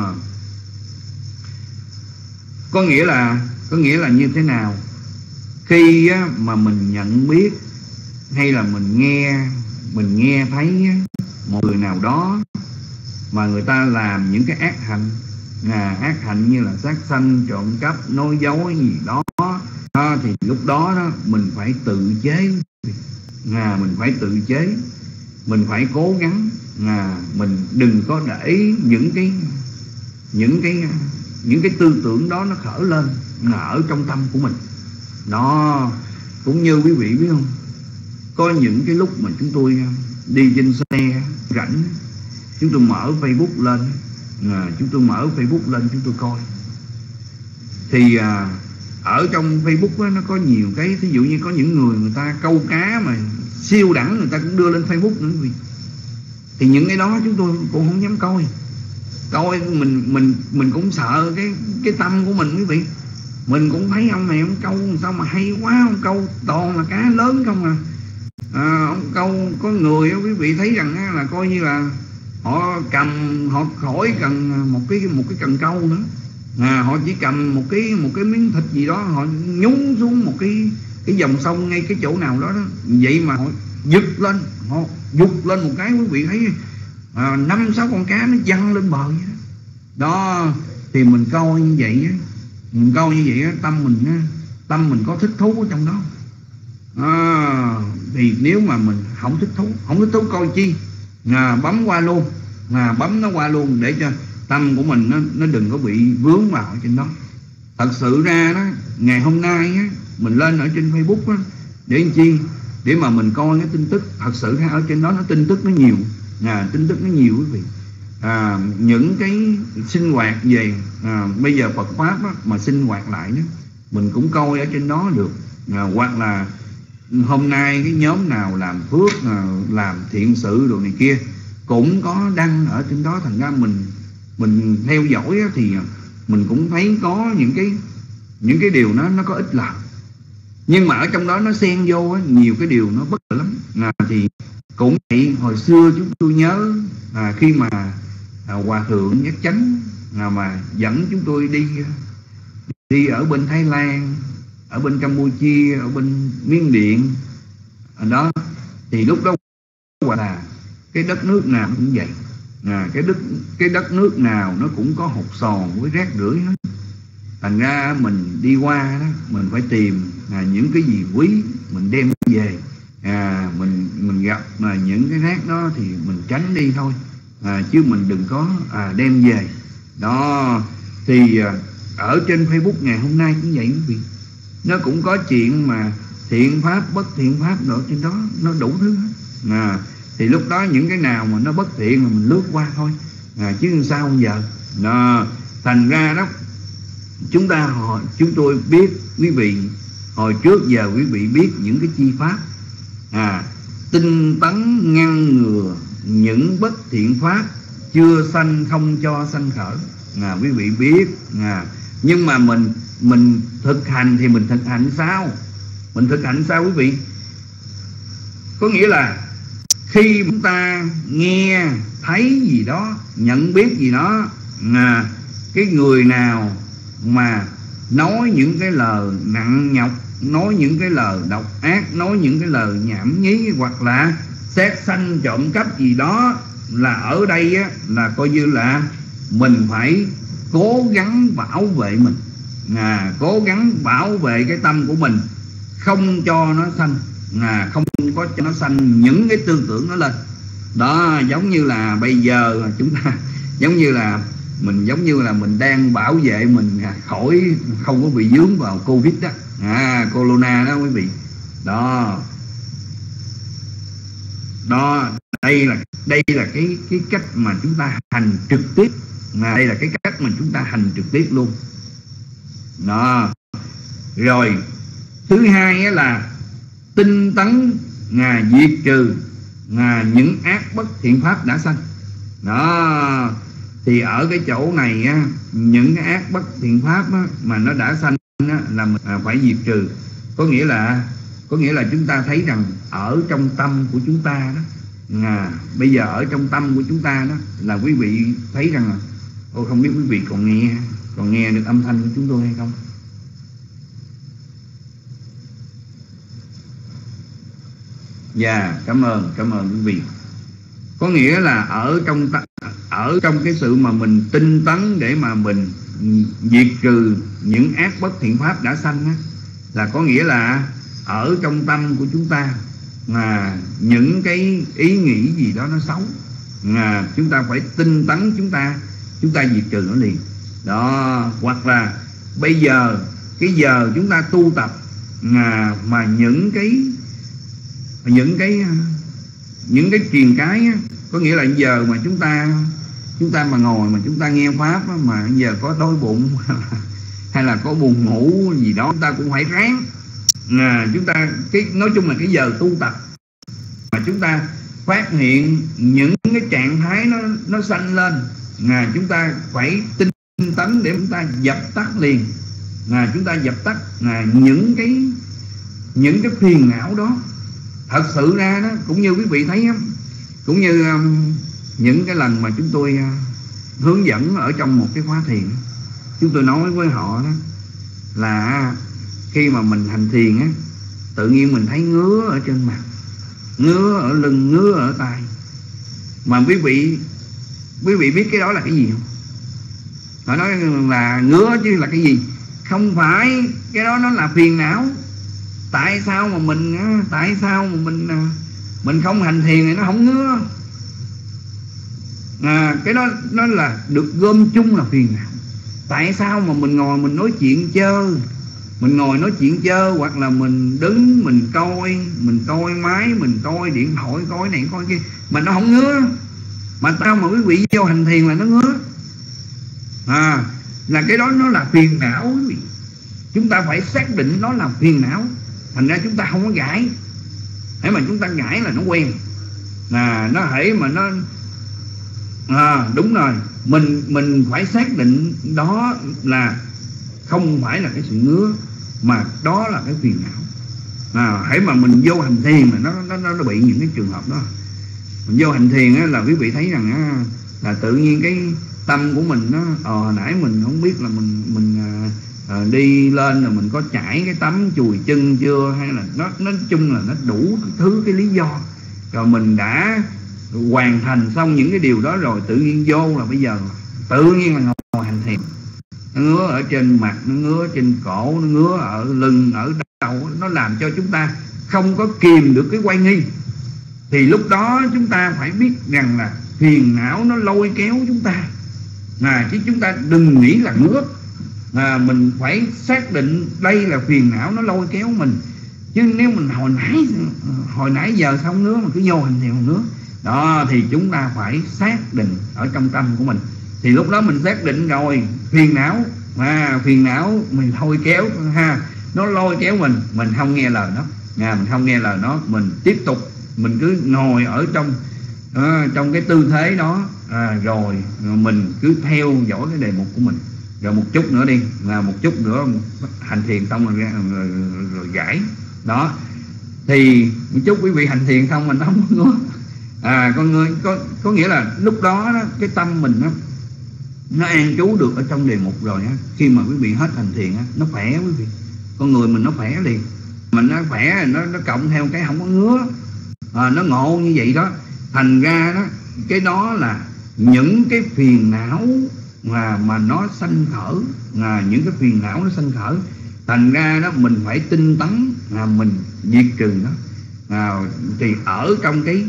Có nghĩa là như thế nào? Khi á, mà mình nhận biết hay là mình nghe thấy một người nào đó mà người ta làm những cái ác hạnh như là sát sanh, trộm cắp, nói dối gì đó, thì lúc đó mình phải tự chế. Mình phải tự chế, mình phải cố gắng, mình đừng có để những cái tư tưởng đó nó khởi lên ở trong tâm của mình. Đó, cũng như quý vị biết không, có những cái lúc mà chúng tôi đi trên xe rảnh, chúng tôi mở Facebook lên, chúng tôi coi. Thì ở trong Facebook đó, nó có nhiều cái, ví dụ như có những người ta câu cá mà siêu đẳng, người ta cũng đưa lên Facebook nữa quý vị. Thì những cái đó chúng tôi cũng không dám coi. Mình cũng sợ cái tâm của mình quý vị. Mình cũng thấy ông này ông câu sao mà hay quá, ông câu toàn là cá lớn không ông câu có người quý vị thấy rằng là coi như là họ khỏi cần một cái cần câu nữa, họ chỉ cầm một cái miếng thịt gì đó, họ nhúng xuống một cái dòng sông ngay cái chỗ nào đó, vậy mà họ giật lên một cái, quý vị thấy 5-6 con cá nó văng lên bờ vậy đó. Đó thì mình coi như vậy tâm mình có thích thú ở trong đó. Thì nếu mà mình không thích thú coi chi, bấm nó qua luôn để cho tâm của mình nó đừng có bị vướng vào ở trên đó. Thật sự ra đó, ngày hôm nay á, mình lên ở trên Facebook á, để làm chi? Để mà mình coi cái tin tức. Thật sự ra ở trên đó tin tức nó nhiều, quý vị. Những cái sinh hoạt về bây giờ Phật pháp á, mà sinh hoạt lại đó, mình cũng coi ở trên đó được. Hoặc là hôm nay cái nhóm nào làm phước, làm thiện sự đồ này kia cũng có đăng ở trên đó. Thành ra mình theo dõi á, thì mình cũng thấy có những cái điều nó có ích lợi. Nhưng mà ở trong đó nó xen vô á, nhiều cái điều nó bất lợi lắm. Thì cũng vậy, hồi xưa chúng tôi nhớ khi mà Hòa Thượng Nhất Chánh mà dẫn chúng tôi đi ở bên Thái Lan, ở bên Campuchia, ở bên Miến Điện đó, thì lúc đó là cái đất nước nào cũng vậy, cái đất nước nào nó cũng có hột sòn với rác rưởi hết. Thành ra mình đi qua đó, mình phải tìm những cái gì quý mình đem về Mình gặp mà những cái rác đó thì mình tránh đi thôi, chứ mình đừng có đem về. Đó thì ở trên Facebook ngày hôm nay cũng vậy quý vị, nó cũng có chuyện mà thiện pháp bất thiện pháp nữa trên đó, nó đủ thứ hết. Thì lúc đó những cái nào mà nó bất thiện là mình lướt qua thôi, chứ sao giờ. Thành ra đó, chúng tôi biết quý vị hồi trước giờ quý vị biết những cái chi pháp tinh tấn ngăn ngừa những bất thiện pháp chưa sanh không cho sanh khởi, quý vị biết. Nhưng mà mình thực hành thì mình thực hành sao? Mình thực hành sao quý vị? Có nghĩa là khi chúng ta nghe thấy gì đó, nhận biết gì đó, cái người nào mà nói những cái lời nặng nhọc, nói những cái lời độc ác, nói những cái lời nhảm nhí, hoặc là xét sanh trộm cắp gì đó, là ở đây á, là coi như là mình phải cố gắng bảo vệ mình, cố gắng bảo vệ cái tâm của mình, không cho nó sanh, không có cho nó sanh những cái tư tưởng nó lên. Đó, giống như là bây giờ chúng ta giống như là mình đang bảo vệ mình khỏi không có bị vướng vào Covid đó, corona đó quý vị. Đó, đây là cái cách mà chúng ta hành trực tiếp, đây là cái cách mà chúng ta hành trực tiếp luôn. Đó. Rồi thứ hai là tinh tấn diệt trừ những ác bất thiện pháp đã sanh. Đó, thì ở cái chỗ này á, những cái ác bất thiện pháp á, mà nó đã sanh á, là mình phải diệt trừ. Có nghĩa là chúng ta thấy rằng ở trong tâm của chúng ta đó, bây giờ ở trong tâm của chúng ta đó, là quý vị thấy rằng là không biết quý vị còn nghe được âm thanh của chúng tôi hay không? Dạ, cảm ơn quý vị. Có nghĩa là ở trong cái sự mà mình tinh tấn để mà mình diệt trừ những ác bất thiện pháp đã sanh á, là có nghĩa là ở trong tâm của chúng ta mà những cái ý nghĩ gì đó nó xấu, chúng ta phải tinh tấn, chúng ta diệt trừ nó liền. Đó, hoặc là bây giờ cái giờ chúng ta tu tập mà những cái truyền cái á, có nghĩa là giờ mà chúng ta mà ngồi mà chúng ta nghe pháp á, mà giờ có đói bụng hay là có buồn ngủ gì đó, chúng ta cũng phải ráng. Chúng ta nói chung là cái giờ tu tập mà chúng ta phát hiện những cái trạng thái nó sanh lên, chúng ta phải tinh tấn để chúng ta dập tắt liền. Chúng ta dập tắt những cái phiền não đó. Thật sự ra đó, cũng như quý vị thấy, cũng như những cái lần mà chúng tôi hướng dẫn ở trong một cái khóa thiền, chúng tôi nói với họ đó là khi mà mình hành thiền á, tự nhiên mình thấy ngứa ở trên mặt, ngứa ở lưng, ngứa ở tay. Mà quý vị biết cái đó là cái gì không? Họ nói là ngứa chứ là cái gì? Không phải, cái đó nó là phiền não. Tại sao mà mình không hành thiền thì nó không ngứa? Cái đó nó là được gom chung là phiền não. Tại sao mà mình ngồi mình nói chuyện chơi, hoặc là mình đứng mình coi máy, mình coi điện thoại, coi này coi kia mà nó không ngứa? Mà sao mà quý vị vô hành thiền là nó ngứa? Là cái đó nó là phiền não quý vị. Chúng ta phải xác định nó là phiền não. Thành ra chúng ta không có gãi. Hễ mà chúng ta gãi là nó quen. Nó hễ mà nó đúng rồi. Mình phải xác định đó là không phải là cái sự ngứa, mà đó là cái phiền não. Hễ mà mình vô hành thiền mà nó bị những cái trường hợp đó. Mình vô hành thiền á, là quý vị thấy rằng á, là tự nhiên cái tâm của mình nó hồi nãy mình không biết là mình đi lên rồi mình có chải cái tấm chùi chân chưa, hay là nó nói chung là nó đủ thứ cái lý do, rồi mình đã hoàn thành xong những cái điều đó rồi, tự nhiên vô là bây giờ tự nhiên là ngồi hành thiền, nó ngứa ở trên mặt, nó ngứa trên cổ, nó ngứa ở lưng, ở đầu, nó làm cho chúng ta không có kìm được cái quay nghi, thì lúc đó chúng ta phải biết rằng là phiền não nó lôi kéo chúng ta, chứ chúng ta đừng nghĩ là ngứa. Mình phải xác định đây là phiền não nó lôi kéo mình. Chứ nếu mình hồi nãy giờ xong nữa mà cứ vô hành thiền nữa đó, thì chúng ta phải xác định ở trong tâm của mình. Thì lúc đó mình xác định rồi, phiền não mình lôi kéo nó lôi kéo mình không nghe lời nó, mình không nghe lời nó, mình tiếp tục mình cứ ngồi ở trong cái tư thế đó, rồi mình cứ theo dõi cái đề mục của mình. Rồi một chút nữa đi, một chút nữa hành thiền xong rồi giải đó, thì một chút quý vị hành thiền xong mình không có ngứa. Con người có nghĩa là lúc đó, cái tâm mình nó an trú được ở trong đề mục rồi á. Khi mà quý vị hết hành thiền á, nó khỏe quý vị, con người mình nó khỏe liền. Mình nó khỏe, nó cộng theo cái không có ngứa, nó ngộ như vậy đó. Thành ra đó, cái đó là những cái phiền não mà nó sanh khởi, những cái phiền não nó sanh khởi. Thành ra đó mình phải tinh tấn, mình diệt trừ nó. Thì ở trong cái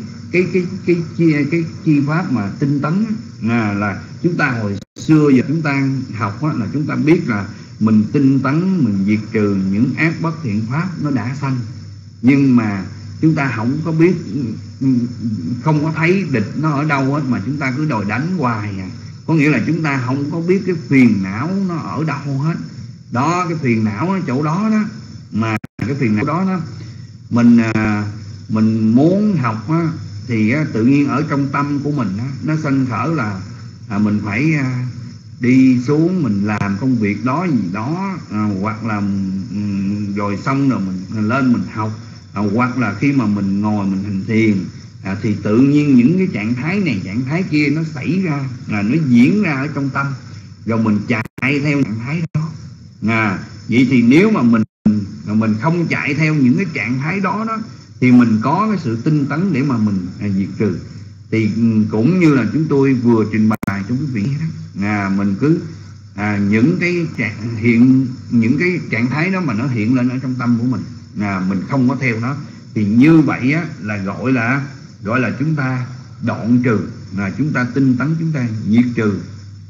chi pháp mà tinh tấn là chúng ta hồi xưa giờ chúng ta học là chúng ta biết là mình tinh tấn, mình diệt trừ những ác bất thiện pháp nó đã sanh. Nhưng mà chúng ta không có biết, không có thấy địch nó ở đâu hết, mà chúng ta cứ đòi đánh hoài. Có nghĩa là chúng ta không có biết cái phiền não nó ở đâu hết. Đó, cái phiền não ở chỗ đó đó. Mà cái phiền não đó mình muốn học thì tự nhiên ở trong tâm của mình nó sanh khởi là mình phải đi xuống mình làm công việc đó gì đó, hoặc là rồi xong rồi mình lên mình học, hoặc là khi mà mình ngồi mình hành thiền, thì tự nhiên những cái trạng thái này trạng thái kia nó xảy ra, nó diễn ra ở trong tâm, rồi mình chạy theo trạng thái đó. Vậy thì nếu mà mình không chạy theo những cái trạng thái đó thì mình có cái sự tinh tấn để mà mình diệt trừ. Thì cũng như là chúng tôi vừa trình bày cho quý vị đó, mình cứ những cái trạng thái đó mà nó hiện lên ở trong tâm của mình không có theo nó, thì như vậy là gọi là chúng ta đoạn trừ, là chúng ta tinh tấn, chúng ta diệt trừ.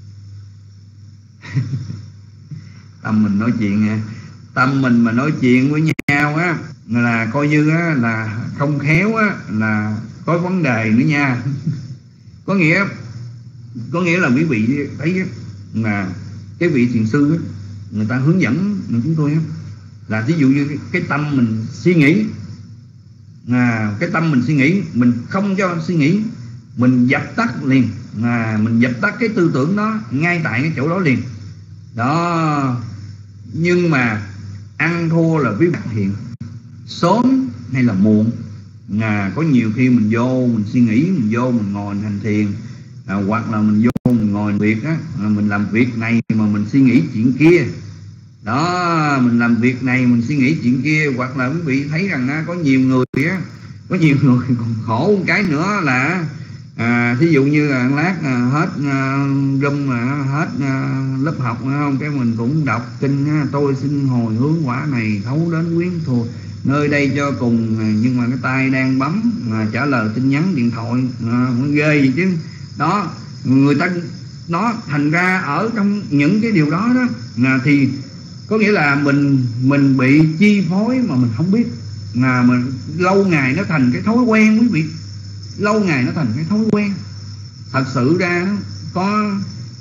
Tâm mình nói chuyện, tâm mình mà nói chuyện với nhau là coi như là không khéo là có vấn đề nữa nha. có nghĩa là quý vị thấy là cái vị thiền sư người ta hướng dẫn chúng tôi là ví dụ như cái tâm mình suy nghĩ, cái tâm mình suy nghĩ, mình không cho suy nghĩ, mình dập tắt liền, mình dập tắt cái tư tưởng đó ngay tại cái chỗ đó liền đó. Nhưng mà ăn thua là quý vị hiện sớm hay là muộn. Có nhiều khi mình vô mình suy nghĩ, mình vô mình ngồi mình hành thiền, hoặc là mình vô mình ngồi việc mình làm việc này mà mình suy nghĩ chuyện kia đó, mình làm việc này mình suy nghĩ chuyện kia. Hoặc là quý vị thấy rằng có nhiều người còn khổ một cái nữa là thí dụ như là lát hết room hết lớp học không, cái mình cũng đọc kinh tôi xin hồi hướng quả này thấu đến quyến thuộc nơi đây cho cùng, nhưng mà cái tay đang bấm trả lời tin nhắn điện thoại, ghê gì chứ đó. Người ta nó thành ra ở trong những cái điều đó thì có nghĩa là mình bị chi phối mà mình không biết, mình lâu ngày nó thành cái thói quen quý vị, lâu ngày nó thành cái thói quen. Thật sự ra có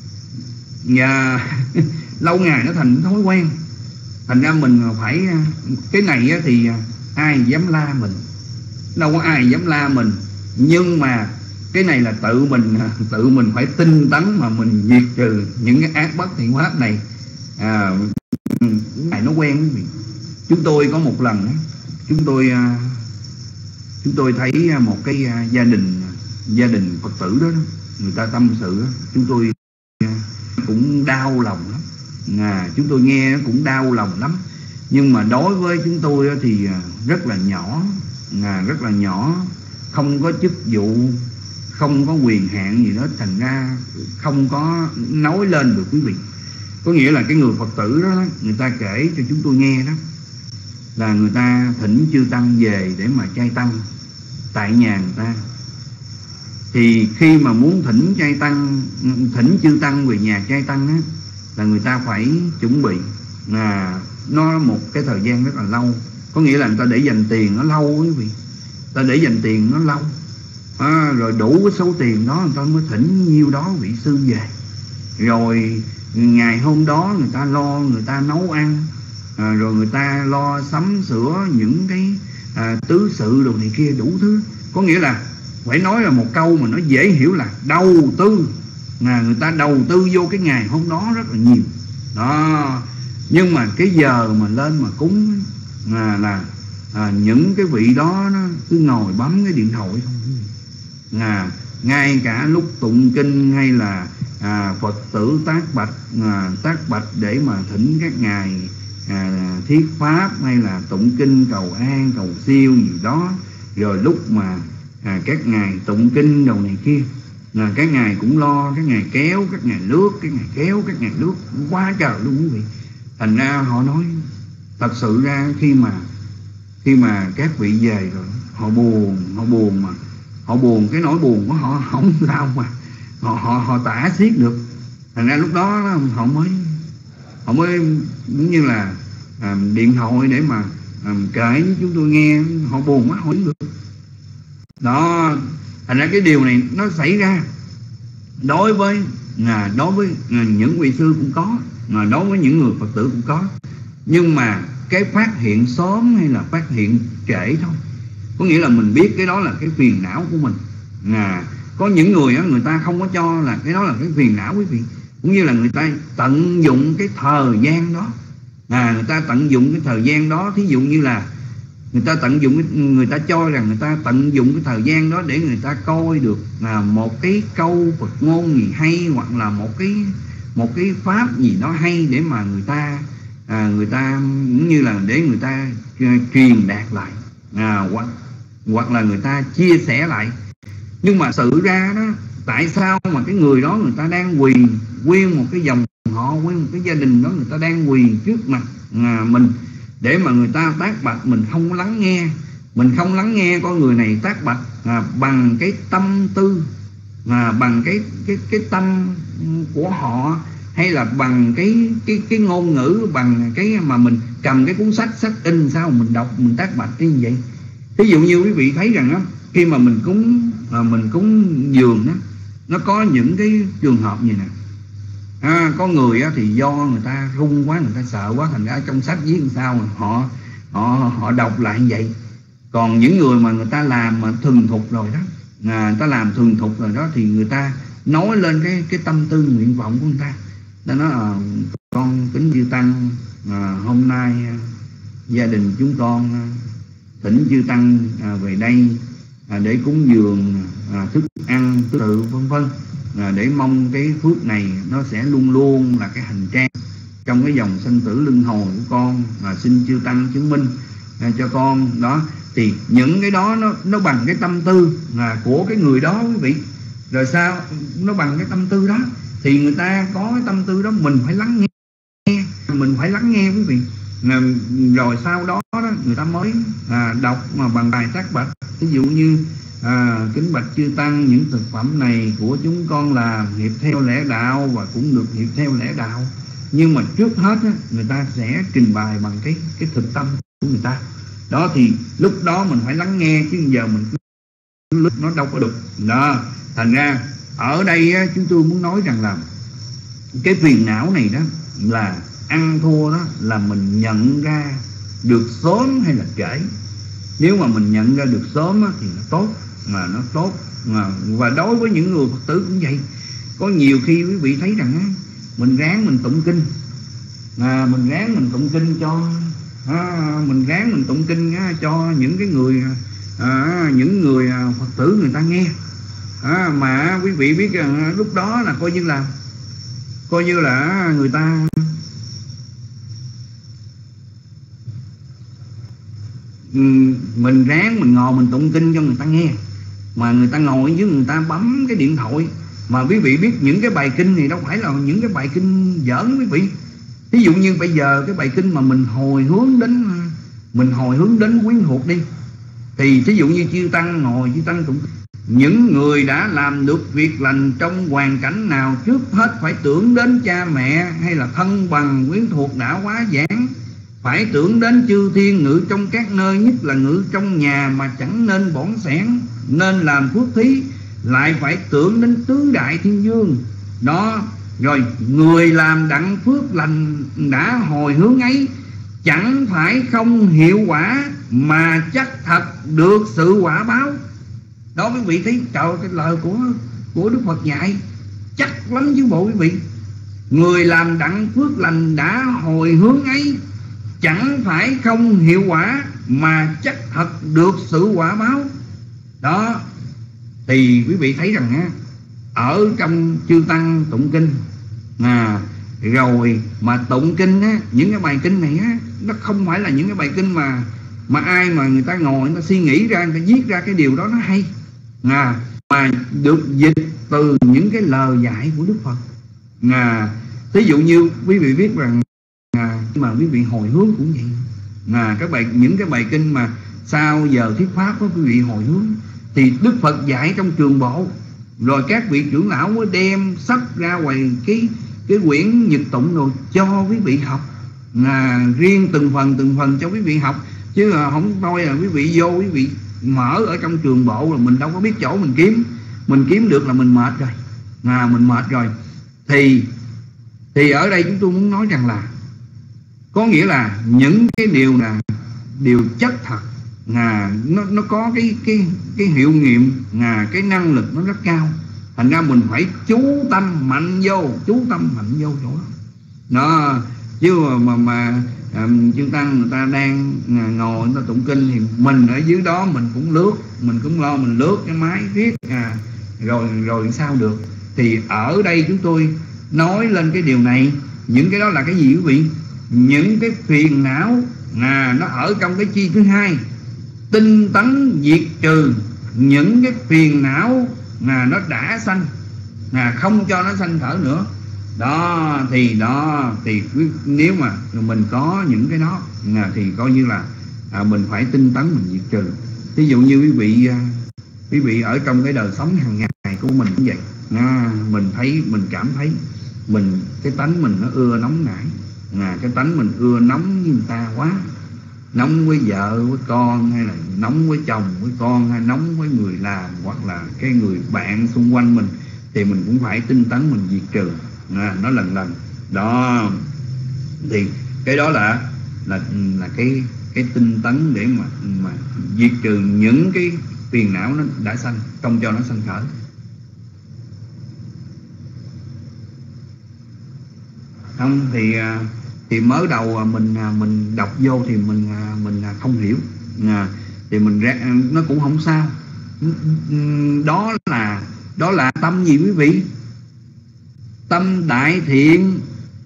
lâu ngày nó thành thói quen. Thành ra mình phải cái này thì ai dám la mình, đâu có ai dám la mình. Nhưng mà cái này là tự mình phải tinh tấn mà mình diệt trừ những cái ác bất thiện pháp này. Này nó quen quý vị. Chúng tôi có một lần chúng tôi thấy một cái gia đình Phật tử đó, người ta tâm sự, chúng tôi cũng đau lòng lắm. Chúng tôi nghe cũng đau lòng lắm. Nhưng mà đối với chúng tôi thì rất là nhỏ, không có chức vụ, không có quyền hạn gì đó, thành ra không có nói lên được quý vị. Có nghĩa là cái người Phật tử đó, người ta kể cho chúng tôi nghe đó là người ta thỉnh chư tăng về để mà chay tăng tại nhà người ta. Thì khi mà muốn thỉnh chư tăng về nhà chay tăng á, là người ta phải chuẩn bị nó một cái thời gian rất là lâu. Có nghĩa là người ta để dành tiền nó lâu quý vị, ta để dành tiền nó lâu rồi đủ cái số tiền đó người ta mới thỉnh nhiêu đó vị sư về. Rồi ngày hôm đó người ta lo, người ta nấu ăn, rồi người ta lo sắm sửa những cái tứ sự đồ này kia đủ thứ. Có nghĩa là phải nói là một câu mà nó dễ hiểu là đầu tư, người ta đầu tư vô cái ngày hôm đó rất là nhiều đó. Nhưng mà cái giờ mà lên mà cúng là những cái vị đó nó cứ ngồi bấm cái điện thoại không. Ngay cả lúc tụng kinh hay là Phật tử tác bạch để mà thỉnh các ngài thuyết pháp hay là tụng kinh cầu an cầu siêu gì đó, rồi lúc mà các ngài tụng kinh đầu này kia, các ngài cũng lo, các ngài kéo, các ngài lướt, các ngài kéo, các ngài lướt quá trời luôn quý vị. Thành ra họ nói thật sự ra khi mà các vị về rồi họ buồn cái nỗi buồn của họ không sao mà họ tả xiết được. Thành ra lúc đó họ mới cũng như là điện thoại để mà kể với chúng tôi nghe, họ buồn quá hỏi được đó. Thành ra cái điều này nó xảy ra đối với những vị sư cũng có, đối với những người Phật tử cũng có. Nhưng mà cái phát hiện sớm hay là phát hiện trễ thôi. Có nghĩa là mình biết cái đó là cái phiền não của mình. Có những người á, người ta không có cho là cái đó là cái phiền não quý vị. Cũng như là người ta tận dụng cái thời gian đó, người ta tận dụng cái thời gian đó. Thí dụ như là người ta cho rằng người ta tận dụng cái thời gian đó để người ta coi được một cái câu Phật ngôn gì hay, hoặc là một cái pháp gì đó hay để mà người ta cũng như là để người ta truyền đạt lại, hoặc là người ta chia sẻ lại. Nhưng mà sự ra đó, tại sao mà cái người đó người ta đang quỳ, nguyên một cái dòng họ, nguyên một cái gia đình đó người ta đang quỳ trước mặt mình để mà người ta tác bạch, mình không lắng nghe. Mình không lắng nghe con người này tác bạch bằng cái tâm tư, bằng cái tâm của họ, hay là bằng cái ngôn ngữ, bằng cái mà mình cầm cái cuốn sách in sao mình đọc, mình tác bạch như vậy. Ví dụ như quý vị thấy rằng đó, khi mà mình cúng dường đó, nó có những cái trường hợp như này. Có người á, thì do người ta run quá, người ta sợ quá, thành ra trong sách viết làm sao họ đọc lại như vậy. Còn những người mà người ta làm mà thuần thục rồi đó, người ta làm thuần thục rồi đó, thì người ta nói lên cái tâm tư nguyện vọng của người ta. Ta nói con kính chư tăng, hôm nay gia đình chúng con thỉnh chư tăng về đây để cúng dường thức ăn thức tự vân vân, để mong cái phước này nó sẽ luôn luôn là cái hành trang trong cái dòng sanh tử luân hồi của con, xin chư tăng chứng minh cho con đó. Thì những cái đó nó bằng cái tâm tư của cái người đó quý vị. Rồi sao nó bằng cái tâm tư đó thì người ta có cái tâm tư đó, mình phải lắng nghe quý vị. Rồi sau đó người ta mới đọc mà bằng bài tác bạch. Ví dụ như kính bạch chư tăng, những thực phẩm này của chúng con làm hiệp theo lẽ đạo và cũng được hiệp theo lẽ đạo. Nhưng mà trước hết người ta sẽ trình bày bằng cái thực tâm của người ta đó. Thì lúc đó mình phải lắng nghe, chứ giờ mình lúc nó đâu có được đó. Thành ra ở đây chúng tôi muốn nói rằng là cái phiền não này đó là ăn thua đó, là mình nhận ra được sớm hay là trễ. Nếu mà mình nhận ra được sớm thì nó tốt, nó tốt. Và đối với những người Phật tử cũng vậy. Có nhiều khi quý vị thấy rằng mình ráng mình tụng kinh, mình ráng mình tụng kinh cho những cái người những người Phật tử người ta nghe, mà quý vị biết rằng lúc đó là coi như là người ta mình ráng mình ngồi mình tụng kinh cho người ta nghe, mà người ta ngồi với người ta bấm cái điện thoại. Mà quý vị biết những cái bài kinh này đâu phải là những cái bài kinh giỡn quý vị. Ví dụ như bây giờ cái bài kinh mà mình hồi hướng đến mình hồi hướng đến quyến thuộc đi. Thì thí dụ như chư tăng ngồi, chư tăng tụng, những người đã làm được việc lành trong hoàn cảnh nào, trước hết phải tưởng đến cha mẹ hay là thân bằng quyến thuộc đã quá giảng. Phải tưởng đến chư thiên ngự trong các nơi, nhất là ngự trong nhà mà chẳng nên bỏn sẻn, nên làm phước thí. Lại phải tưởng đến tứ đại thiên vương. Đó, rồi người làm đặng phước lành đã hồi hướng ấy, chẳng phải không hiệu quả mà chắc thật được sự quả báo. Đó quý vị thấy, trời, cái lời của Đức Phật dạy chắc lắm chứ bộ quý vị. Người làm đặng phước lành đã hồi hướng ấy, chẳng phải không hiệu quả mà chắc thật được sự quả báo. Đó, thì quý vị thấy rằng á, ở trong chư tăng tụng kinh rồi mà tụng kinh á, những cái bài kinh này á, nó không phải là những cái bài kinh mà ai mà người ta ngồi, người ta suy nghĩ ra, người ta viết ra cái điều đó nó hay, mà được dịch từ những cái lời dạy của Đức Phật. Thí dụ như quý vị biết rằng mà quý vị hồi hướng cũng vậy, những cái bài kinh mà sau giờ thuyết pháp có quý vị hồi hướng, thì Đức Phật dạy trong Trường Bộ, rồi các vị trưởng lão mới đem sách ra ngoài cái quyển nhật tụng rồi cho quý vị học, riêng từng phần cho quý vị học, chứ không thôi là quý vị vô quý vị mở ở trong Trường Bộ là mình đâu có biết chỗ mình kiếm được là mình mệt rồi, mình mệt rồi. Thì ở đây chúng tôi muốn nói rằng là có nghĩa là những cái điều là điều chất thật, nó có cái hiệu nghiệm, cái năng lực nó rất cao. Thành ra mình phải chú tâm mạnh vô chỗ đó. Chứ mà chư tăng người ta đang ngồi người ta tụng kinh thì mình ở dưới đó mình cũng lướt, mình cũng lo mình lướt cái máy viết rồi sao được. Thì ở đây chúng tôi nói lên cái điều này. Những cái đó là cái gì quý vị? Những cái phiền não nó ở trong cái chi thứ hai, tinh tấn diệt trừ những cái phiền não nó đã sanh, không cho nó sanh khởi nữa. Đó thì nếu mà mình có những cái đó thì coi như là mình phải tinh tấn mình diệt trừ. Ví dụ như quý vị ở trong cái đời sống hàng ngày của mình cũng vậy, mình cảm thấy cái tánh mình nó ưa nóng nảy, cái tánh mình ưa nóng với người ta quá, nóng với vợ với con, hay là nóng với chồng với con, hay nóng với người làm hoặc là cái người bạn xung quanh mình, thì mình cũng phải tinh tấn mình diệt trừ nó lần đó. Thì cái đó là cái tinh tấn để mà diệt trừ những cái phiền não nó đã sanh, không cho nó sanh khởi. Không thì mới đầu mình đọc vô thì mình không hiểu, thì mình nó cũng không sao. Đó là tâm gì quý vị? Tâm đại thiện,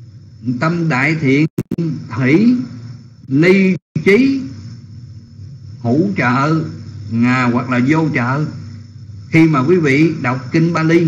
thủy ly trí, hữu trợ hoặc là vô trợ. Khi mà quý vị đọc kinh Bali,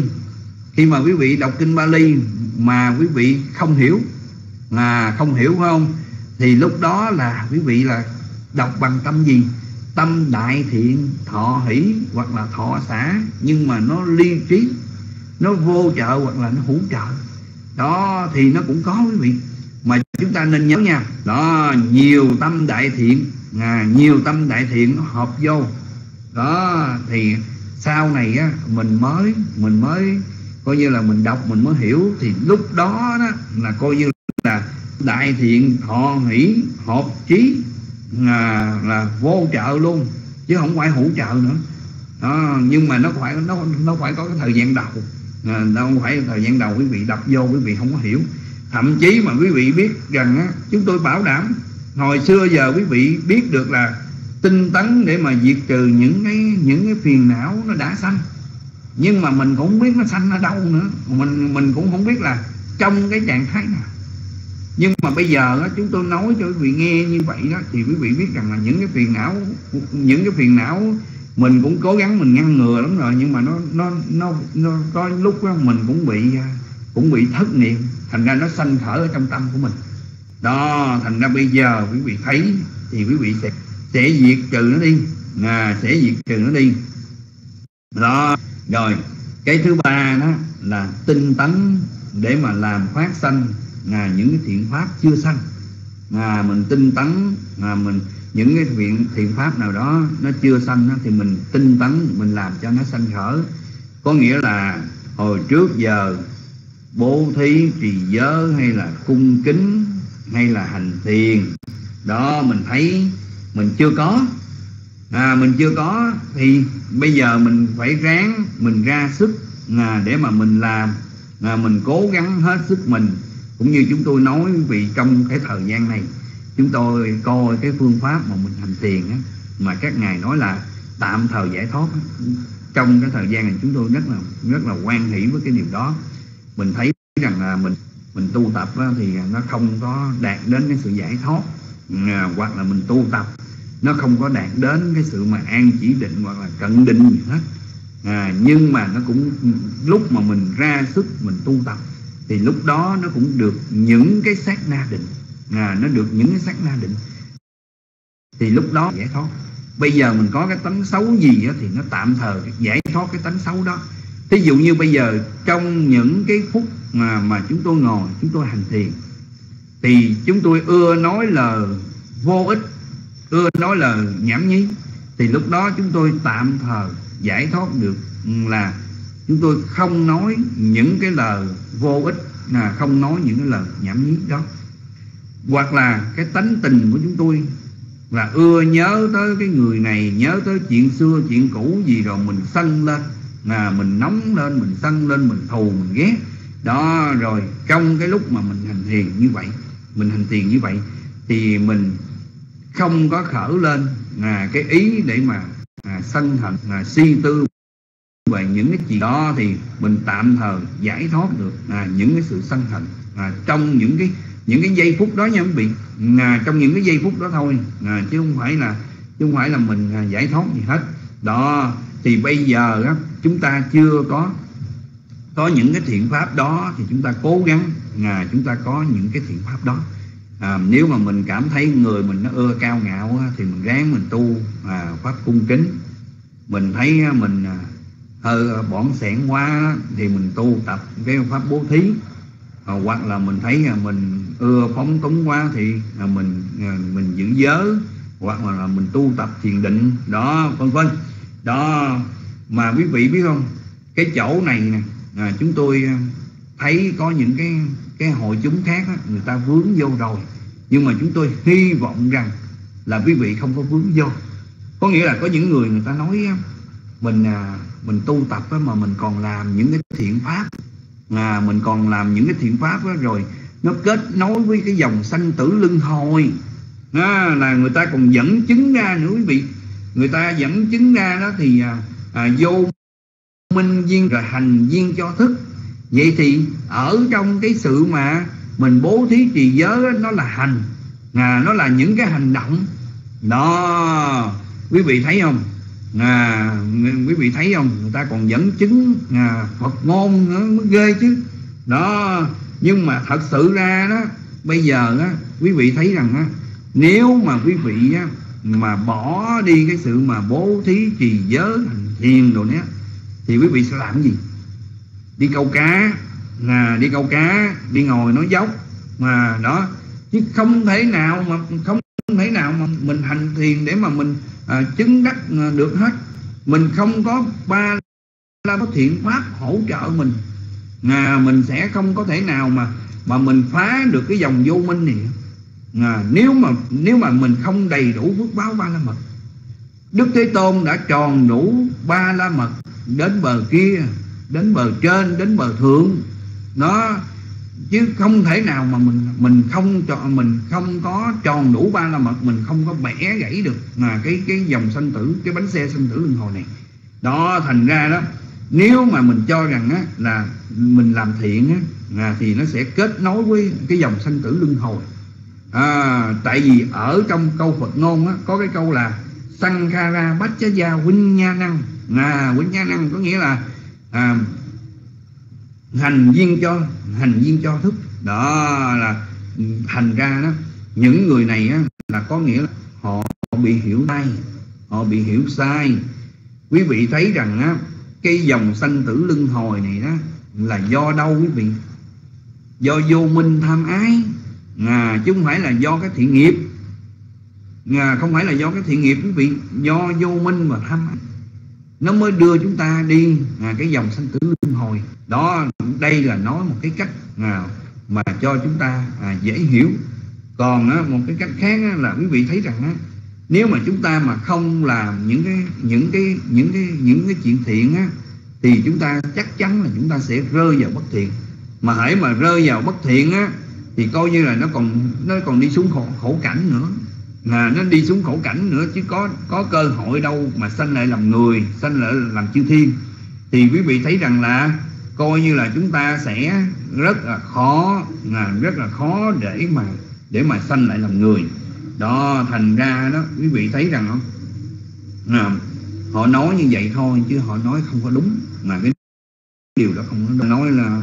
mà quý vị không hiểu, không hiểu phải không? Thì lúc đó là quý vị là đọc bằng tâm gì? Tâm đại thiện, thọ hỷ hoặc là thọ xả, nhưng mà nó ly trí, nó vô trợ hoặc là nó hữu trợ. Đó thì nó cũng có quý vị. Mà chúng ta nên nhớ nha, đó, nhiều tâm đại thiện nó hợp vô. Đó thì sau này á, mình mới coi như là mình đọc mình mới hiểu. Thì lúc đó là coi như là đại thiện thọ hỷ hợp trí là vô trợ luôn, chứ không phải hữu trợ nữa. Đó, nhưng mà nó phải có cái thời gian đầu, nó không phải thời gian đầu quý vị đọc vô quý vị không có hiểu. Thậm chí mà quý vị biết rằng á, chúng tôi bảo đảm hồi xưa giờ quý vị biết được là tinh tấn để mà diệt trừ những cái phiền não nó đã sanh, nhưng mà mình cũng không biết nó sanh ở đâu nữa, mình cũng không biết là trong cái trạng thái nào. Nhưng mà bây giờ đó, chúng tôi nói cho quý vị nghe như vậy đó, thì quý vị biết rằng là những cái phiền não mình cũng cố gắng mình ngăn ngừa lắm rồi, nhưng mà nó có lúc đó mình cũng bị thất niệm, thành ra nó sanh khởi ở trong tâm của mình. Đó, thành ra bây giờ quý vị thấy thì quý vị sẽ diệt trừ nó đi, sẽ diệt trừ nó đi đó. Rồi cái thứ ba đó là tinh tấn để mà làm phát sanh những cái thiện pháp chưa sanh. Mình tinh tấn, mình những cái thiện pháp nào đó nó chưa sanh đó, thì mình tinh tấn mình làm cho nó sanh khởi. Có nghĩa là hồi trước giờ bố thí trì giới hay là cung kính hay là hành thiền đó, mình thấy mình chưa có, mình chưa có, thì bây giờ mình phải ráng mình ra sức để mà mình làm, mình cố gắng hết sức mình. Cũng như chúng tôi nói quý vị, trong cái thời gian này chúng tôi coi cái phương pháp mà mình hành thiền á, mà các ngài nói là tạm thời giải thoát á. Trong cái thời gian này chúng tôi rất là hoan hỷ với cái điều đó. Mình thấy rằng là mình tu tập á, thì nó không có đạt đến cái sự giải thoát, hoặc là mình tu tập nó không có đạt đến cái sự mà an chỉ định hoặc là cận định gì hết. Nhưng mà nó cũng lúc mà mình ra sức mình tu tập thì lúc đó nó cũng được những cái sát na định, nó được những cái sát na định thì lúc đó giải thoát. Bây giờ mình có cái tánh xấu gì đó, thì nó tạm thời giải thoát cái tánh xấu đó. Thí dụ như bây giờ trong những cái phút mà chúng tôi ngồi chúng tôi hành thiền, thì chúng tôi ưa nói lời vô ích, ưa nói lời nhảm nhí, thì lúc đó chúng tôi tạm thời giải thoát được là chúng tôi không nói những cái lời vô ích, không nói những cái lời nhảm nhí đó. Hoặc là cái tánh tình của chúng tôi là ưa nhớ tới cái người này, nhớ tới chuyện xưa chuyện cũ gì rồi mình sân lên, mình nóng lên, mình sân lên, mình thù, mình ghét đó. Rồi trong cái lúc mà mình hành thiền như vậy, mình hành thiền như vậy thì mình không có khởi lên cái ý để mà sân hận, suy tư về những cái chuyện đó, thì mình tạm thời giải thoát được những cái sự sân hận trong những cái giây phút đó nha quý vị, trong những cái giây phút đó thôi, chứ không phải là mình giải thoát gì hết đó. Thì bây giờ á, chúng ta chưa có những cái thiện pháp đó, thì chúng ta cố gắng chúng ta có những cái thiện pháp đó. Nếu mà mình cảm thấy người mình nó ưa cao ngạo á, thì mình ráng mình tu pháp cung kính. Mình thấy mình hơi bỏn sẻn quá thì mình tu tập cái pháp bố thí. Hoặc là mình thấy mình ưa phóng túng quá thì mình giữ giới, hoặc là mình tu tập thiền định đó, vân vân đó. Mà quý vị biết không, cái chỗ này nè, chúng tôi thấy có những cái hội chúng khác á, người ta vướng vô rồi, nhưng mà chúng tôi hy vọng rằng là quý vị không có vướng vô. Có nghĩa là có những người ta nói mình tu tập á, mà mình còn làm những cái thiện pháp, mình còn làm những cái thiện pháp á, rồi nó kết nối với cái dòng sanh tử luân hồi, là người ta còn dẫn chứng ra nữa quý vị. Người ta dẫn chứng ra đó thì vô minh duyên rồi hành duyên cho thức. Vậy thì ở trong cái sự mà mình bố thí trì giới đó, nó là hành, nó là những cái hành động đó, quý vị thấy không? Quý vị thấy không, người ta còn dẫn chứng Phật ngôn nữa mới ghê chứ đó. Nhưng mà thật sự ra đó, bây giờ á, quý vị thấy rằng á, nếu mà quý vị á, mà bỏ đi cái sự mà bố thí trì giới hành thiền rồi nhé, thì quý vị sẽ làm gì? Đi câu cá, đi ngồi nói dốc mà đó, chứ không thể nào mà mình hành thiền để mà mình chứng đắc được hết. Mình không có ba la có thiện pháp hỗ trợ mình sẽ không có thể nào mà mình phá được cái dòng vô minh này. Nếu mà mình không đầy đủ phước báo ba la mật, Đức Thế Tôn đã tròn đủ ba la mật đến bờ kia, đến bờ trên, đến bờ thượng đó, chứ không thể nào mà mình không có tròn đủ ba la mật, mình không có bẻ gãy được cái dòng sanh tử, cái bánh xe sanh tử luân hồi này đó. Thành ra đó, nếu mà mình cho rằng á, là mình làm thiện á, thì nó sẽ kết nối với cái dòng sanh tử luân hồi. Tại vì ở trong câu Phật ngôn á, có cái câu là Sankhara Bachaya Viññāṇaṃ. Viññāṇaṃ có nghĩa là hành duyên cho thức đó. Là thành ra đó, những người này á, là có nghĩa là họ bị hiểu sai, họ bị hiểu sai. Quý vị thấy rằng á, cái dòng sanh tử luân hồi này đó là do đâu quý vị? Do vô minh tham ái, chứ không phải là do cái thiện nghiệp. Không phải là do cái thiện nghiệp quý vị, do vô minh và tham ái nó mới đưa chúng ta đi cái dòng sanh tử luân hồi đó. Đây là nói một cái cách mà cho chúng ta dễ hiểu. Còn một cái cách khác là quý vị thấy rằng nếu mà chúng ta mà không làm những cái chuyện thiện thì chúng ta chắc chắn là chúng ta sẽ rơi vào bất thiện. Mà hễ mà rơi vào bất thiện thì coi như là nó còn đi xuống khổ cảnh nữa. Nó đi xuống khổ cảnh nữa, chứ có cơ hội đâu mà sanh lại làm người, sanh lại làm chư thiên. Thì quý vị thấy rằng là coi như là chúng ta sẽ rất là khó để mà sanh lại làm người đó. Thành ra đó quý vị thấy rằng không, họ nói như vậy thôi chứ họ nói không có đúng. Mà cái điều đó không có đúng. Nói là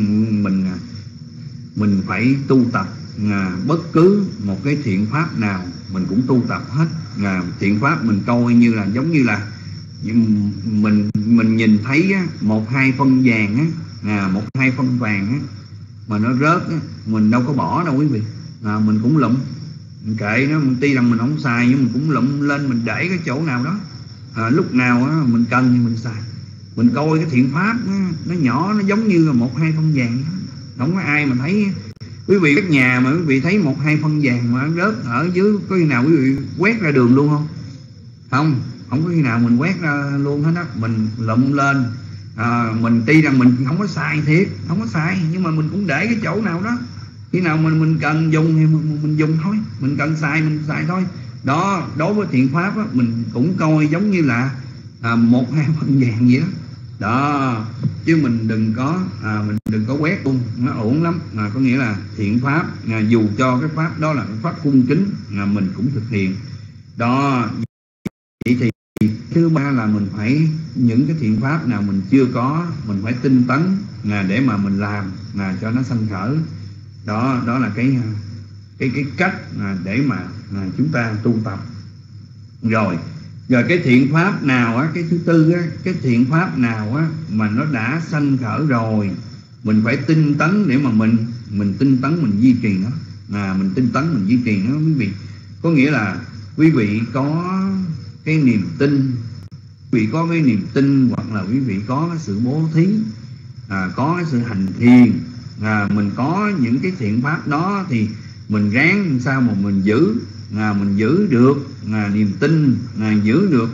mình phải tu tập bất cứ một cái thiện pháp nào mình cũng tu tập hết. Thiện pháp mình coi như là giống như là mình nhìn thấy một hai phân vàng một hai phân vàng mà nó rớt mình đâu có bỏ đâu quý vị. Mình cũng lụm, mình kệ nó, tuy rằng mình không xài nhưng mình cũng lụm lên, mình để cái chỗ nào đó, lúc nào mình cần thì mình xài. Mình coi cái thiện pháp nó nhỏ, nó giống như là một hai phân vàng, không có ai mà thấy. Quý vị các nhà mà quý vị thấy một hai phân vàng mà rớt ở dưới, có khi nào quý vị quét ra đường luôn không? Không có khi nào mình quét ra luôn hết á. Mình lụm lên, mình tuy rằng mình không có xài thiệt, không có xài, nhưng mà mình cũng để cái chỗ nào đó. Khi nào mình cần dùng thì mình dùng thôi, mình cần xài mình xài thôi. Đó, đối với thiện pháp á, mình cũng coi giống như là một hai phân vàng vậy đó. Đó, chứ mình đừng có quét luôn, nó ổn lắm. Có nghĩa là thiện pháp, dù cho cái pháp đó là cái pháp cung kính, mình cũng thực hiện. Đó, vậy thì thứ ba là mình phải, những cái thiện pháp nào mình chưa có, mình phải tinh tấn để mà mình làm cho nó sanh khởi. Đó là cái cách để mà chúng ta tu tập. Rồi cái thiện pháp nào cái thứ tư cái thiện pháp nào mà nó đã sanh khởi rồi, mình phải tinh tấn để mà mình tinh tấn mình duy trì nó. Mình tinh tấn mình duy trì nó quý vị. Có nghĩa là quý vị có cái niềm tin, quý vị có cái niềm tin, hoặc là quý vị có cái sự bố thí, có cái sự hành thiền, mình có những cái thiện pháp đó thì mình ráng sao mà mình giữ được niềm tin, giữ được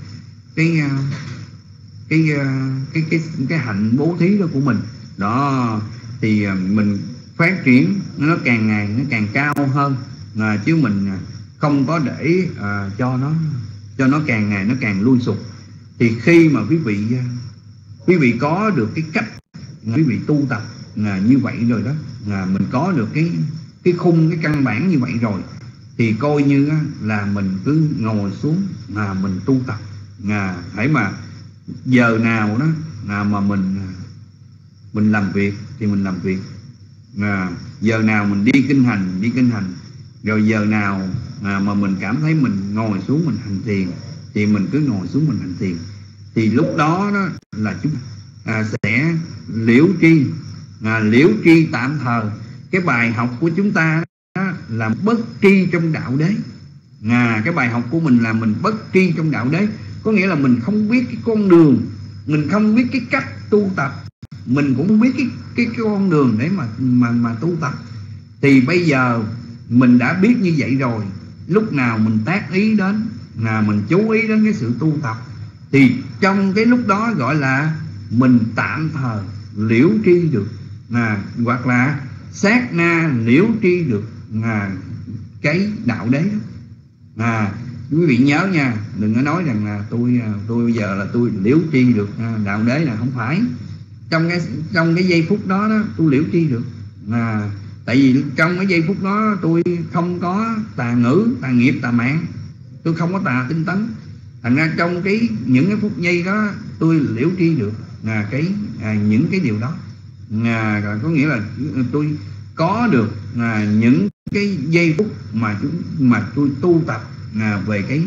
cái hạnh bố thí đó của mình. Đó thì mình phát triển nó càng ngày nó càng cao hơn, chứ mình không có để cho nó càng ngày nó càng lui sụp. Thì khi mà quý vị có được cái cách quý vị tu tập như vậy rồi đó, mình có được cái khung, cái căn bản như vậy rồi, thì coi như là mình cứ ngồi xuống mà mình tu tập. Hãy mà giờ nào đó mà mình làm việc thì mình làm việc, giờ nào mình đi kinh hành, rồi giờ nào mà mình cảm thấy mình ngồi xuống mình hành thiền thì mình cứ ngồi xuống mình hành thiền. Thì lúc đó là chúng sẽ liễu tri tạm thời. Cái bài học của chúng ta là bất tri trong đạo đế. Cái bài học của mình là mình bất tri trong đạo đế, có nghĩa là mình không biết cái con đường, mình không biết cái cách tu tập, mình cũng không biết cái con đường để mà tu tập. Thì bây giờ mình đã biết như vậy rồi, lúc nào mình tác ý đến, mình chú ý đến cái sự tu tập, thì trong cái lúc đó gọi là mình tạm thời liễu tri được, hoặc là sát na liễu tri được cái đạo đế đó. Quý vị nhớ nha, đừng có nói rằng là tôi bây giờ là tôi liễu tri được đạo đế, là không phải. Trong cái giây phút đó tôi liễu tri được, tại vì trong cái giây phút đó tôi không có tà ngữ, tà nghiệp, tà mạng, tôi không có tà tinh tấn. Thành ra trong những cái phút giây đó tôi liễu tri được những cái điều đó. Có nghĩa là tôi có được những cái giây phút mà tôi tu tập về cái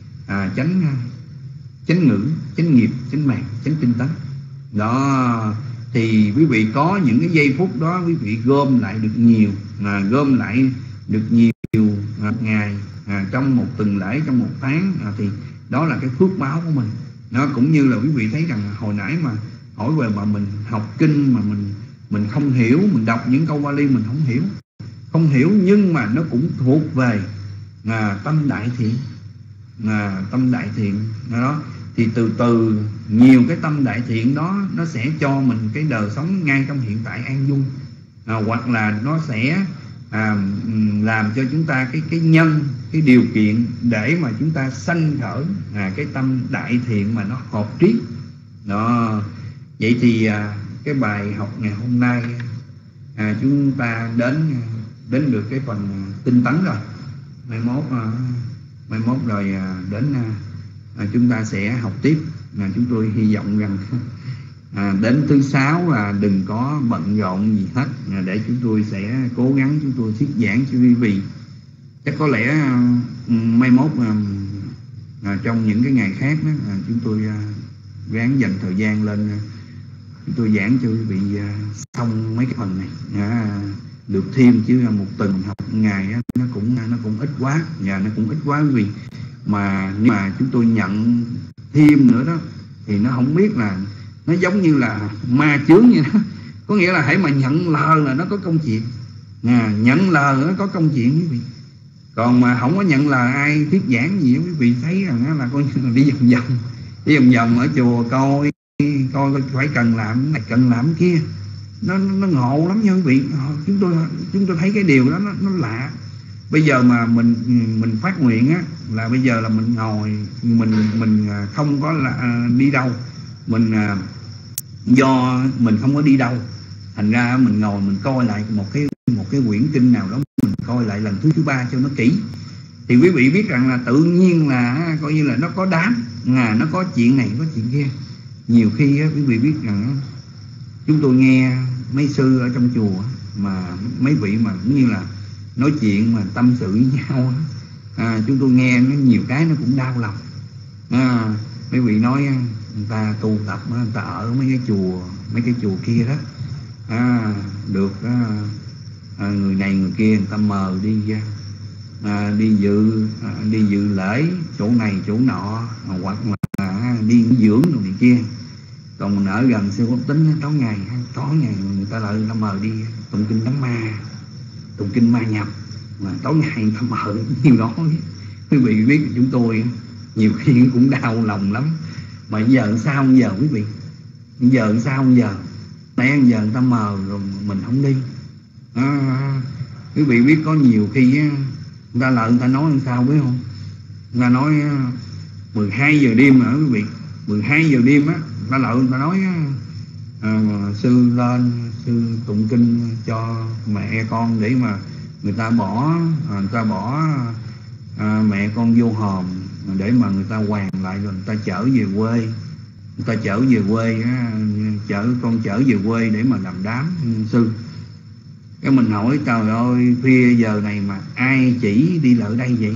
chánh ngữ, chánh nghiệp, chánh mạng, chánh tinh tấn. Đó thì quý vị có những cái giây phút đó quý vị gom lại được nhiều, gom lại được nhiều ngày, trong một tuần lễ, trong một tháng, thì đó là cái phước báo của mình. Nó cũng như là quý vị thấy rằng hồi nãy mà hỏi về mà mình học kinh mà mình không hiểu, mình đọc những câu Pali mình không hiểu, nhưng mà nó cũng thuộc về tâm đại thiện, tâm đại thiện đó. Thì từ từ nhiều cái tâm đại thiện đó nó sẽ cho mình cái đời sống ngay trong hiện tại an vui, hoặc là nó sẽ làm cho chúng ta cái nhân, cái điều kiện để mà chúng ta sanh khởi cái tâm đại thiện mà nó hợp trí đó. Vậy thì cái bài học ngày hôm nay chúng ta đến được cái phần tinh tấn rồi. Mai mốt rồi đến chúng ta sẽ học tiếp. Chúng tôi hy vọng rằng đến thứ 6 là đừng có bận rộn gì hết, để chúng tôi sẽ cố gắng chúng tôi thuyết giảng cho quý vị. Chắc có lẽ mai mốt trong những cái ngày khác đó, chúng tôi ráng dành thời gian lên, chúng tôi giảng cho quý vị xong mấy cái phần này được thêm, chứ một tuần học ngày nó cũng ít quá, và nó cũng ít quá quý vị. Mà nếu mà chúng tôi nhận thêm nữa đó thì nó không biết là nó giống như là ma chướng vậy đó. Có nghĩa là hãy mà nhận lời là nó có công chuyện, nhận lời nó có công chuyện quý vị. Còn mà không có nhận lời ai thuyết giảng gì quý vị thấy rằng là coi như là đi vòng vòng ở chùa coi phải cần làm này cần làm kia. Nó ngộ lắm nha quý vị. Chúng tôi thấy cái điều đó nó lạ. Bây giờ mà mình phát nguyện á, là bây giờ là mình ngồi, mình không có là đi đâu, do mình không có đi đâu, thành ra mình ngồi mình coi lại một cái quyển kinh nào đó, mình coi lại lần thứ 3 cho nó kỹ. Thì quý vị biết rằng là tự nhiên là coi như là nó có đám, nó có chuyện này có chuyện kia. Nhiều khi á, quý vị biết rằng chúng tôi nghe mấy sư ở trong chùa mà mấy vị mà cũng như là nói chuyện mà tâm sự với nhau, chúng tôi nghe nó nhiều cái nó cũng đau lòng. Mấy vị nói người ta tu tập, người ta ở mấy cái chùa kia đó, được người này người kia người ta mời đi dự lễ chỗ này chỗ nọ, hoặc là đi dưỡng đồ này kia. Còn mình ở gần Sư Quốc Tính tối ngày người ta lại người ta mời đi tụng kinh đám ma, tụng kinh ma nhập, mà tối ngày người ta mời nhiều đó. Quý vị biết chúng tôi nhiều khi cũng đau lòng lắm. Mà giờ sao giờ quý vị, giờ sao giờ nãy giờ người ta mời rồi mình không đi. Quý vị biết có nhiều khi người ta lại người ta nói làm sao biết không? Người ta nói 12 giờ đêm hả quý vị, 12 giờ đêm á, người ta lại người ta nói sư lên sư tụng kinh cho mẹ con để mà người ta bỏ mẹ con vô hòm để mà người ta hoàn lại rồi người ta chở về quê. Người ta chở về quê chở về quê để mà làm đám sư. Cái mình hỏi trời ơi, khuya giờ này mà ai chỉ đi lại đây vậy?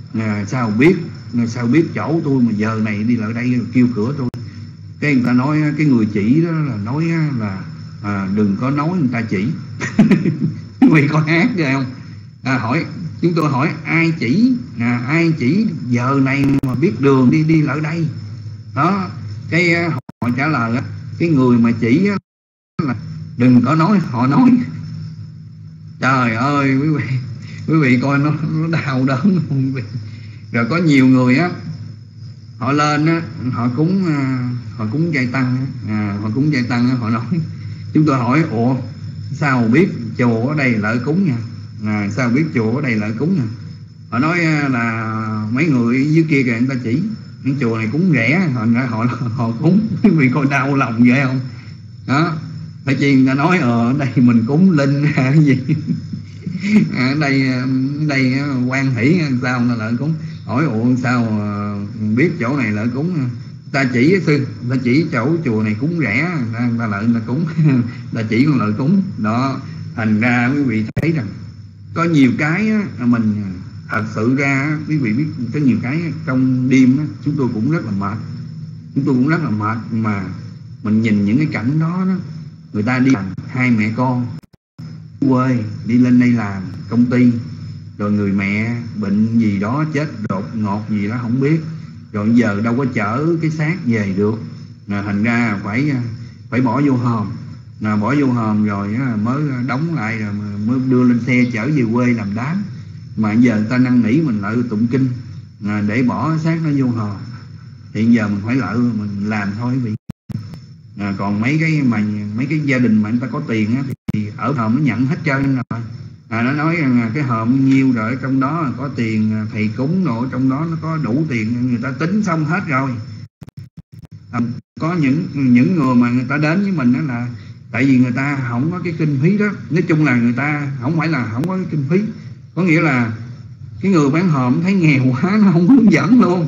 Sao biết chỗ tôi mà giờ này đi lại đây rồi kêu cửa tôi. Cái người ta nói, cái người chỉ đó là nói là đừng có nói người ta chỉ. Mày có hát rồi không? Chúng tôi hỏi ai chỉ giờ này mà biết đường đi lại đây đó. Cái họ trả lời cái người mà chỉ là đừng có nói, họ nói. Trời ơi quý vị coi nó đau đớn không quý vị. Rồi có nhiều người á, họ lên á, họ cúng chay tăng, họ nói. Chúng tôi hỏi ủa sao biết chùa ở đây lợi cúng nha, sao biết chùa ở đây lợi cúng nha. Họ nói là mấy người dưới kia kìa người ta chỉ những chùa này cúng rẻ, họ cúng. Quý vị coi đau lòng vậy không đó. Phải chi người ta nói ở đây mình cúng linh hay cái gì. Ở đây quan hỷ sao mà lợi cúng. Hỏi ủa sao biết chỗ này lợi cúng. Ta chỉ sư, ta chỉ chỗ chùa này cúng rẻ, ta lợi ta cúng. Ta chỉ con lợi cúng đó. Thành ra quý vị thấy rằng có nhiều cái mình Thật sự ra quý vị biết có nhiều cái trong đêm đó, chúng tôi cũng rất là mệt. Chúng tôi cũng rất là mệt, mà mình nhìn những cái cảnh đó, người ta đi làm, hai mẹ con quê đi lên đây làm công ty, rồi người mẹ bệnh gì đó chết đột ngột gì đó không biết, rồi giờ đâu có chở cái xác về được, thành ra phải bỏ vô hòm, bỏ vô hòm rồi mới đóng lại, rồi mới đưa lên xe chở về quê làm đám. Mà giờ người ta năn nỉ mình lại tụng kinh để bỏ xác nó vô hòm, hiện giờ mình phải lại mình làm thôi quý vị. Còn mấy cái gia đình mà người ta có tiền á, thì ở hòm nó nhận hết trơn rồi. Nó nói rằng cái hòm nhiêu rồi ở trong đó có tiền thầy cúng rồi, trong đó nó có đủ tiền, người ta tính xong hết rồi. Có những người mà người ta đến với mình đó là tại vì người ta không có cái kinh phí đó. Nói chung là người ta không phải là không có cái kinh phí, có nghĩa là cái người bán hòm thấy nghèo quá, nó không hướng dẫn luôn.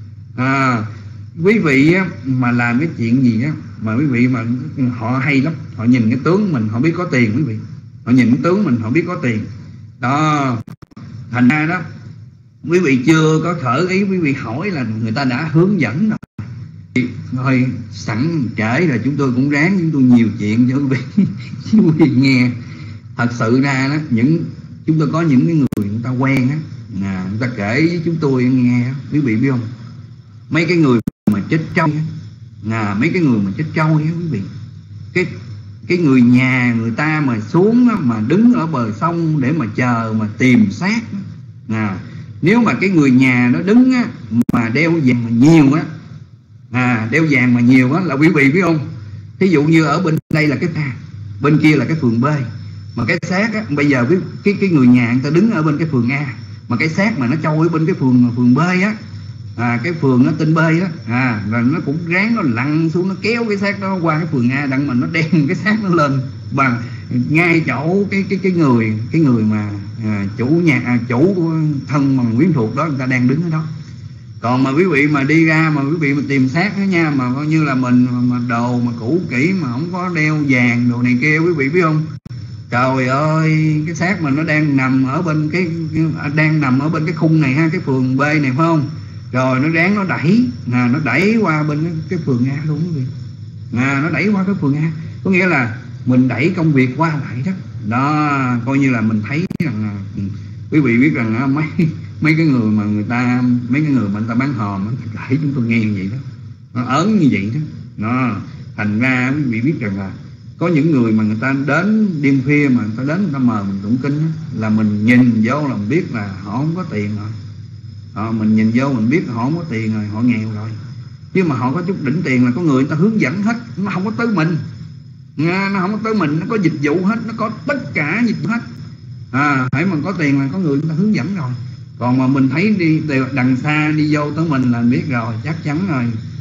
Quý vị á, mà làm cái chuyện gì á, mà quý vị mà họ hay lắm, họ nhìn cái tướng mình họ biết có tiền quý vị, họ nhìn cái tướng mình họ biết có tiền đó. Thành ra đó quý vị chưa có khởi ý, quý vị hỏi là người ta đã hướng dẫn rồi. Thôi sẵn trễ rồi chúng tôi cũng ráng, chúng tôi nhiều chuyện cho quý vị nghe. Thật sự ra đó, chúng tôi có những cái người ta quen á, người ta kể với chúng tôi nghe, quý vị biết không, mấy cái người mà chết trâu á, mấy cái người mà chết trâu á quý vị, cái người nhà người ta mà xuống á, mà đứng ở bờ sông để mà chờ mà tìm xác á, nếu mà cái người nhà nó đứng á, mà đeo vàng mà nhiều á, đeo vàng mà nhiều á, là quý vị biết không, thí dụ như ở bên đây là cái A, bên kia là cái phường B, mà cái xác á, bây giờ cái người nhà người ta đứng ở bên cái phường A, mà cái xác mà nó trôi ở bên cái phường B á, cái phường nó tên B đó, rồi nó cũng ráng nó lặn xuống, nó kéo cái xác đó qua cái phường A, đặng mà nó đem cái xác nó lên bằng ngay chỗ cái người mà chủ nhà, chủ thân bằng quyến thuộc đó, người ta đang đứng ở đó. Còn mà quý vị mà đi ra mà quý vị mà tìm xác đó nha, mà coi như là mình mà đồ mà cũ kỹ mà không có đeo vàng đồ này kia, quý vị biết không, trời ơi, cái xác mà nó đang nằm ở bên cái khung này ha, cái phường B này phải không, rồi nó ráng nó đẩy qua bên cái phường A luôn quý vị, nó đẩy qua cái phường A, có nghĩa là mình đẩy công việc qua lại đó. Đó coi như là mình thấy rằng quý vị biết rằng mấy cái người mà người ta bán hòm kể chúng tôi nghe như vậy đó, nó ớn như vậy đó. Nó thành ra quý vị biết rằng là có những người mà người ta đến đêm khuya mà người ta đến người ta mời mình tụng kinh đó, là mình nhìn vô là mình biết là họ không có tiền rồi. Mình nhìn vô mình biết họ không có tiền rồi, họ nghèo rồi. Chứ mà họ có chút đỉnh tiền là có người ta hướng dẫn hết, nó không có tới mình, nó không có tới mình, nó có dịch vụ hết, nó có tất cả dịch vụ hết. Phải mà có tiền là có người ta hướng dẫn rồi. Còn mà mình thấy đi đằng xa đi vô tới mình là biết rồi, chắc chắn rồi.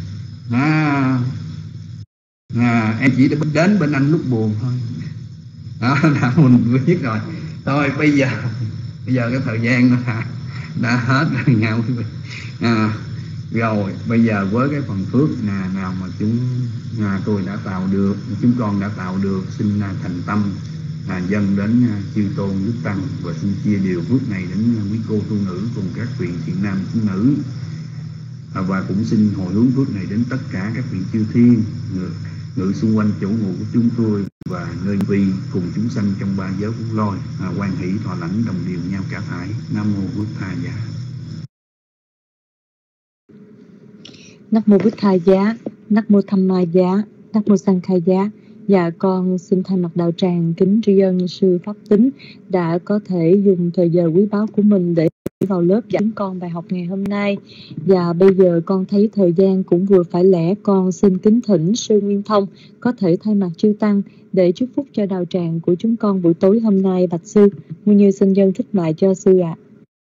Em chỉ đến bên anh lúc buồn thôi. Đó là mình biết rồi. Thôi bây giờ cái thời gian nó đã hết rồi nhau quý vị. Rồi bây giờ với cái phần phước nào mà tôi đã tạo được, chúng con đã tạo được, xin thành tâm dâng đến chư tôn đức tăng, và xin chia điều phước này đến quý cô tu nữ cùng các vị thiện nam tín nữ, và cũng xin hồi hướng phước này đến tất cả các vị chư thiên ngự xung quanh chỗ ngủ của chúng tôi, và nơi vi cùng chúng sanh trong ba giới cũng lôi quan hỷ thọ lãnh đồng điều nhau cả thải. Nam mô Bụt Tha Giá. Nam mô Bụt Tha Giá, Nam mô Tham Ma Giá, Nam mô Sang Khai Giá. Dạ con xin thay mặt đạo tràng kính tri ân sư Pháp Tính đã có thể dùng thời giờ quý báu của mình để vào lớp dạy chúng con bài học ngày hôm nay. Và bây giờ con thấy thời gian cũng vừa phải lẽ, con xin kính thỉnh sư Nguyên Thông có thể thay mặt chư tăng để chúc phúc cho đạo tràng của chúng con buổi tối hôm nay. Bạch sư, Nguyên Như xin dâng thích mại cho sư ạ.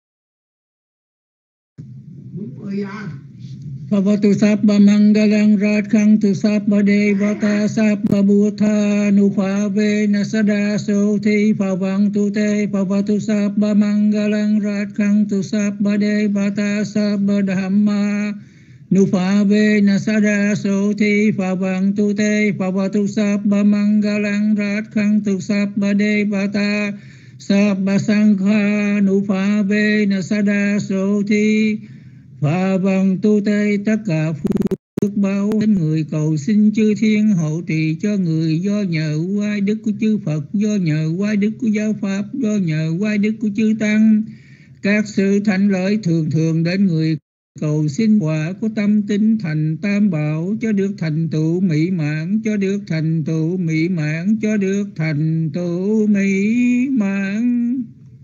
Bhavatu sabba mangalang radhantu sabba devata sabba bhutha nupave nasada sothi bhavantu te. Bhavatu sabba mangalang radhantu sabba devata sabba dhamma nupave nasada sothi bhavantu te. Bhavatu sabba mangalang radhantu sabba devata Sabba Sankha Nupa Ve Nasada So Thi Phà Văn Tu Tê. Tất cả phước báo đến người cầu xin chư thiên hộ trì cho người, do nhờ oai đức của chư Phật, do nhờ oai đức của giáo pháp, do nhờ oai đức của chư tăng. Các sự thạnh lợi thường thường đến người cầu xin quả của tâm tín thành tam bảo, cho được thành tựu mỹ mãn, cho được thành tựu mỹ mãn, cho được thành tựu mỹ mãn.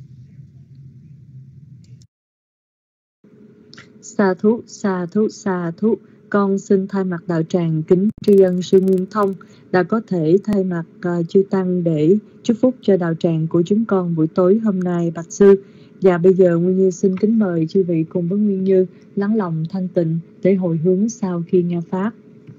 Sa thú, sa thú, sa thú. Con xin thay mặt đạo tràng kính tri ân sư Nguyên Thông đã có thể thay mặt chư tăng để chúc phúc cho đạo tràng của chúng con buổi tối hôm nay, bạch sư. Và bây giờ Nguyên Như xin kính mời chư vị cùng với Nguyên Như lắng lòng thanh tịnh để hồi hướng sau khi nghe pháp.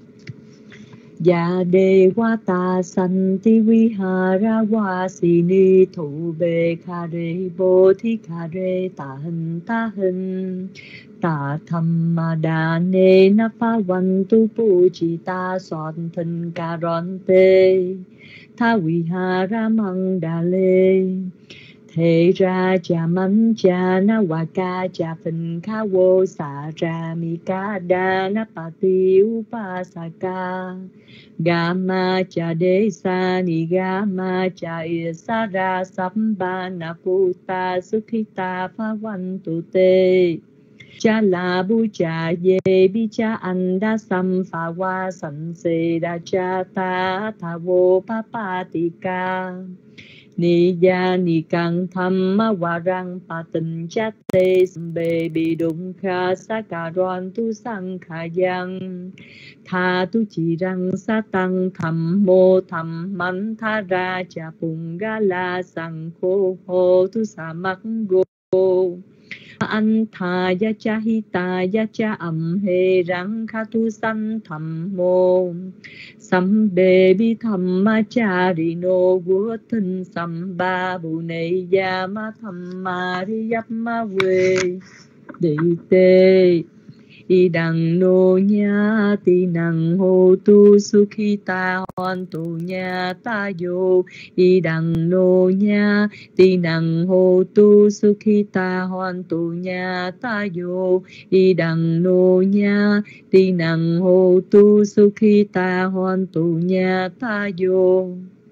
Dạ đề wa ta santi vihara vasini thủ bề kha re bồ thi kha re ta hình ta thamma ne na pha văn tu pu chi ta son thân ca ron te tha vihara mang đà lê thế ra cha man cha na wa ca cha phình kha vô sa ra mi ca đa na pa ti upasaka Gama cha de sa ni gama cha isara sambana puta sukhita phavan tu te cha la bu cha ye bi cha anda sam pha wa san se da cha ta tha vô papatika ni ya ni cang tham ma wa rang pa tin cha te be bi dum kha sa ka ron tu sang kha yang tha tu chỉ răng sa tăng tham mô tham man tha ra cha pung ga la sang khô ho tu sa mak go an tha ya cha hi ta ya cha am he rang kha tu san tham mô sam be bi tham ma cha ri no gu thân sam ba bu ne ya ma tham ma ri yap ma we đi tê y đằng nô nha ti năng hô tu sukhita hoan tu nha ta yo y đằng nô nha ti năng hô tu sukhita hoan tu nha ta yo y đằng nô nha ti năng hô tu sukhita hoan tu nha ta yo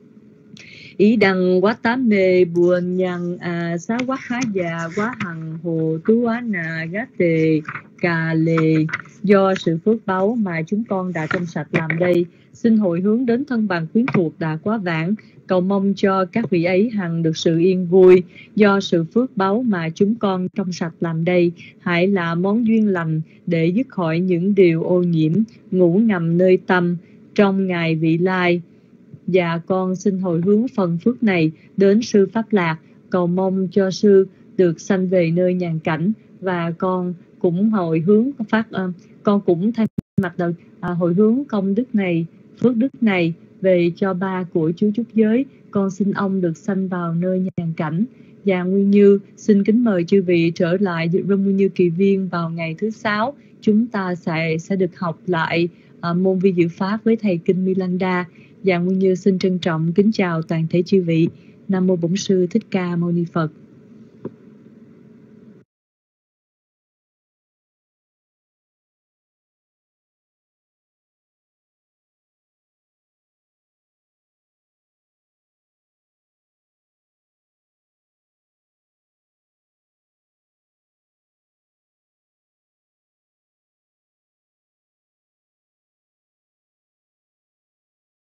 ý đăng quá tám mê buồn nhằn xá quá khá già quá hằng hồ tú á nà gác tề cà lề. Do sự phước báu mà chúng con đã trong sạch làm đây, xin hồi hướng đến thân bằng quyến thuộc đã quá vãng, cầu mong cho các vị ấy hằng được sự yên vui. Do sự phước báu mà chúng con trong sạch làm đây, hãy là món duyên lành để dứt khỏi những điều ô nhiễm ngủ ngầm nơi tâm trong ngày vị lai. Và con xin hồi hướng phần phước này đến sư Pháp Lạc, cầu mong cho sư được sanh về nơi nhàn cảnh. Và con cũng hồi hướng con cũng thay mặt hồi hướng công đức này, phước đức này về cho ba của chú trúc giới. Con xin ông được sanh vào nơi nhàn cảnh. Và Nguyên Như xin kính mời chư vị trở lại Room Nguyên Như Kỳ Viên vào ngày thứ 6. Chúng ta sẽ được học lại môn vi diệu pháp với thầy Kinh Milanda. Và Nguyên Như xin trân trọng kính chào toàn thể chư vị. Nam mô Bổn Sư Thích Ca Mâu Ni Phật.